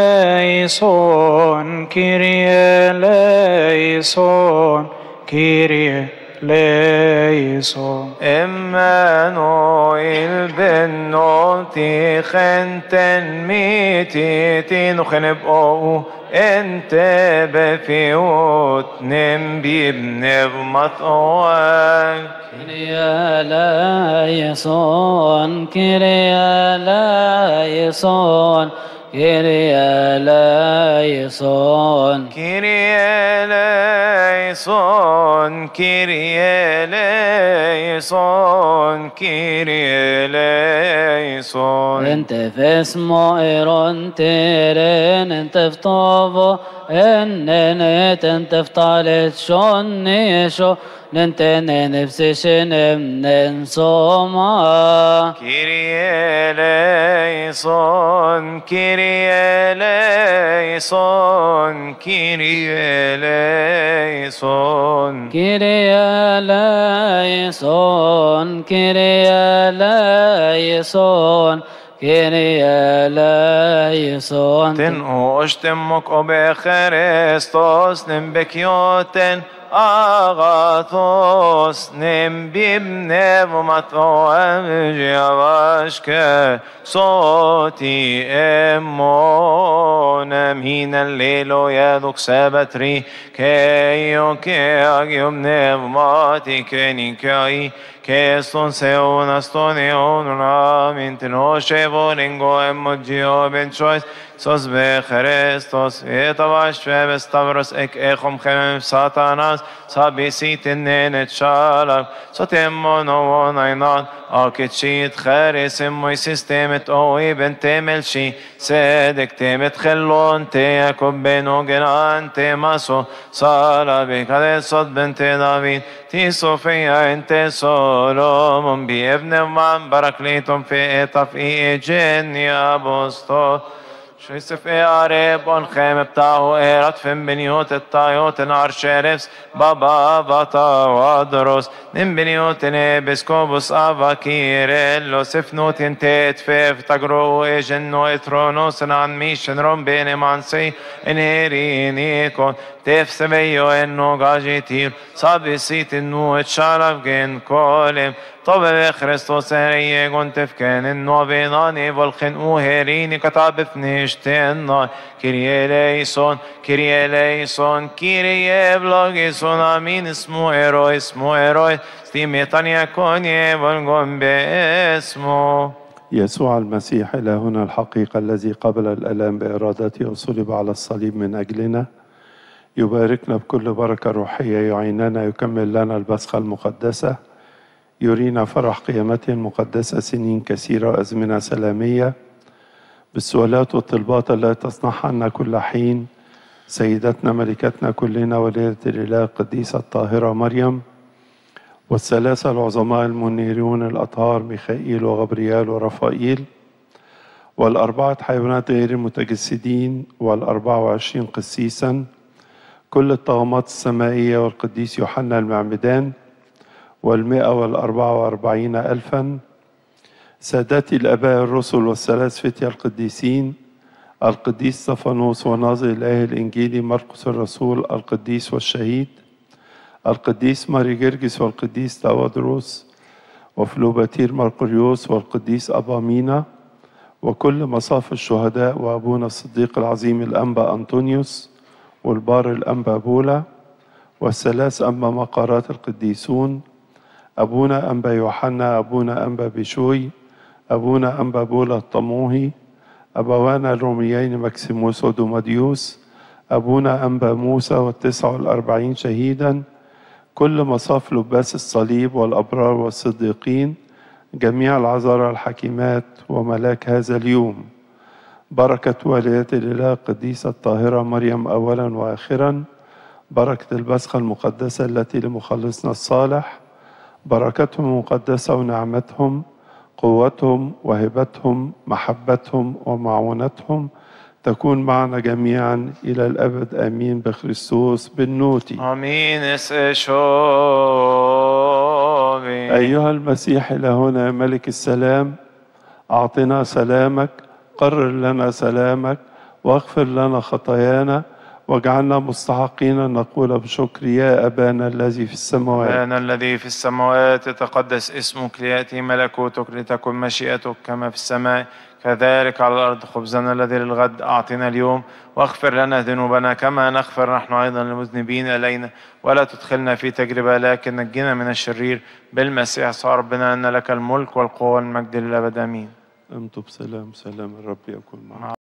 ليسون. كيريا ليسون. كيريا ليسون. إمانويل بنوتي خنتن ميتي تنخنب أو انت بفيوت نمبي بنبمطوان. كيريا ليسون. كيريا ليسون. كيريا ليسون. كيريا ليسون. كيريا ليسون. كيريا ليسون. انت في اسمه ايرون تيرين انت في طوبو اننت انت في طالت شون نيشو ننتن نفسي شنم ننصوما. كيريا ليسون. كيريا ليسون. كيريا ليسون. كيريا ليسون. كيريا ليسون. كيريا ليسون. تنقو اشتمك وبخريستوس نمبكيوتن أغاثوس نمبي بنب ومطوامجي أباشك صوتي أمون مهين الليل يدك سبتري كيو كيو بنب ماتي كني كي كيستون سيون استونيون رامين تنوشي بولينغو اموجيو بنشويس سوس بخريستوس يتواش بستبرس اك اخم خمم ساتاناس سابيسي تنين تشالك سوتيمو نوون اينان اكيد شيت خارس موي سيستمت اوي بنتمل شي سيدك تمت خلون تيكوب بينو جنان تماسو صالا بكده صد بنت داويد تي صوفيا انت سولومون بابن من بركليتم في اطف ايجين يا بوستو شيسف إيارب أنخيم بتاعه إيرات فين بنيوت الطايوت نار شرفس بابا بطا وادروس نم بنيوت نبسكوبوس أفا كيريلو سفنوت انتيت فيف تقرو إيجنو إترونوس نعن ميشن روم بيني مانسي إنهيرينيكون تف سبيو إنو غاجيتير صابي سيت إنو اتشارف جن كولم طب خريستوس هريه كنت فكان إنو بيناني والخن أوهريني كتاب فنشتنا كيريه ليسون كيريه ليسون كيريه بلاغيسون آمين اسمو إيرو اسمو إيرو ستيميتان يكون يبلغم باسمه. يسوع المسيح إلهنا الحقيقة الذي قبل الآلام بإرادته وصلب على الصليب من أجلنا يباركنا بكل بركة روحية يعيننا يكمل لنا البسخة المقدسة يرينا فرح قيامته المقدسة سنين كثيرة وأزمنة سلامية بالسؤالات والطلبات التي تصنعها عنا كل حين سيدتنا ملكتنا كلنا وليدة الإله القديسة الطاهرة مريم والثلاثة العظماء المنيرون الأطهار ميخائيل وغبريال ورفائيل والأربعة حيوانات غير المتجسدين والأربعة وعشرين قسيسا كل الطغمات السمائية والقديس يوحنا المعمدان والمئة والأربعة وأربعين ألفا سادتي الآباء الرسل والثلاث فتية القديسين القديس صفانوس وناظر الآية الإنجيلي مرقس الرسول القديس والشهيد القديس ماري جرجس والقديس تاودروس وفلوباتير مرقريوس والقديس أبا مينا وكل مصاف الشهداء وأبونا الصديق العظيم الأنبا أنطونيوس والبار الأنبا بولا والثلاث أنبا مقارات القديسون أبونا أنبا يوحنا أبونا أنبا بشوي أبونا أنبا بولا الطموهي أبوانا الروميين مكسيموس ودوماديوس أبونا أنبا موسى والتسع والأربعين شهيدا كل مصاف لباس الصليب والأبرار والصديقين جميع العذارى الحكيمات وملاك هذا اليوم بركة والدة الإله القديسة الطاهرة مريم أولا وآخرا بركة البسخة المقدسة التي لمخلصنا الصالح بركتهم المقدسة ونعمتهم قوتهم وهبتهم محبتهم ومعونتهم تكون معنا جميعا إلى الأبد آمين بخريستوس بالنوتي آمين اسشوبي. أيها المسيح إلهنا ملك السلام أعطنا سلامك قرر لنا سلامك واغفر لنا خطايانا واجعلنا مستحقين أن نقول بشكر يا أبانا الذي في السماوات. أبانا الذي في السماوات يتقدس اسمك ليأتي ملكوتك لتكن مشيئتك كما في السماء كذلك على الأرض. خبزنا الذي للغد أعطنا اليوم واغفر لنا ذنوبنا كما نغفر نحن أيضا للمذنبين إلينا ولا تدخلنا في تجربة لكن نجنا من الشرير بالمسيح صار ربنا أن لك الملك والقوة والمجد للأبد آمين. أمتم بسلام سلام الرب يكون معكم.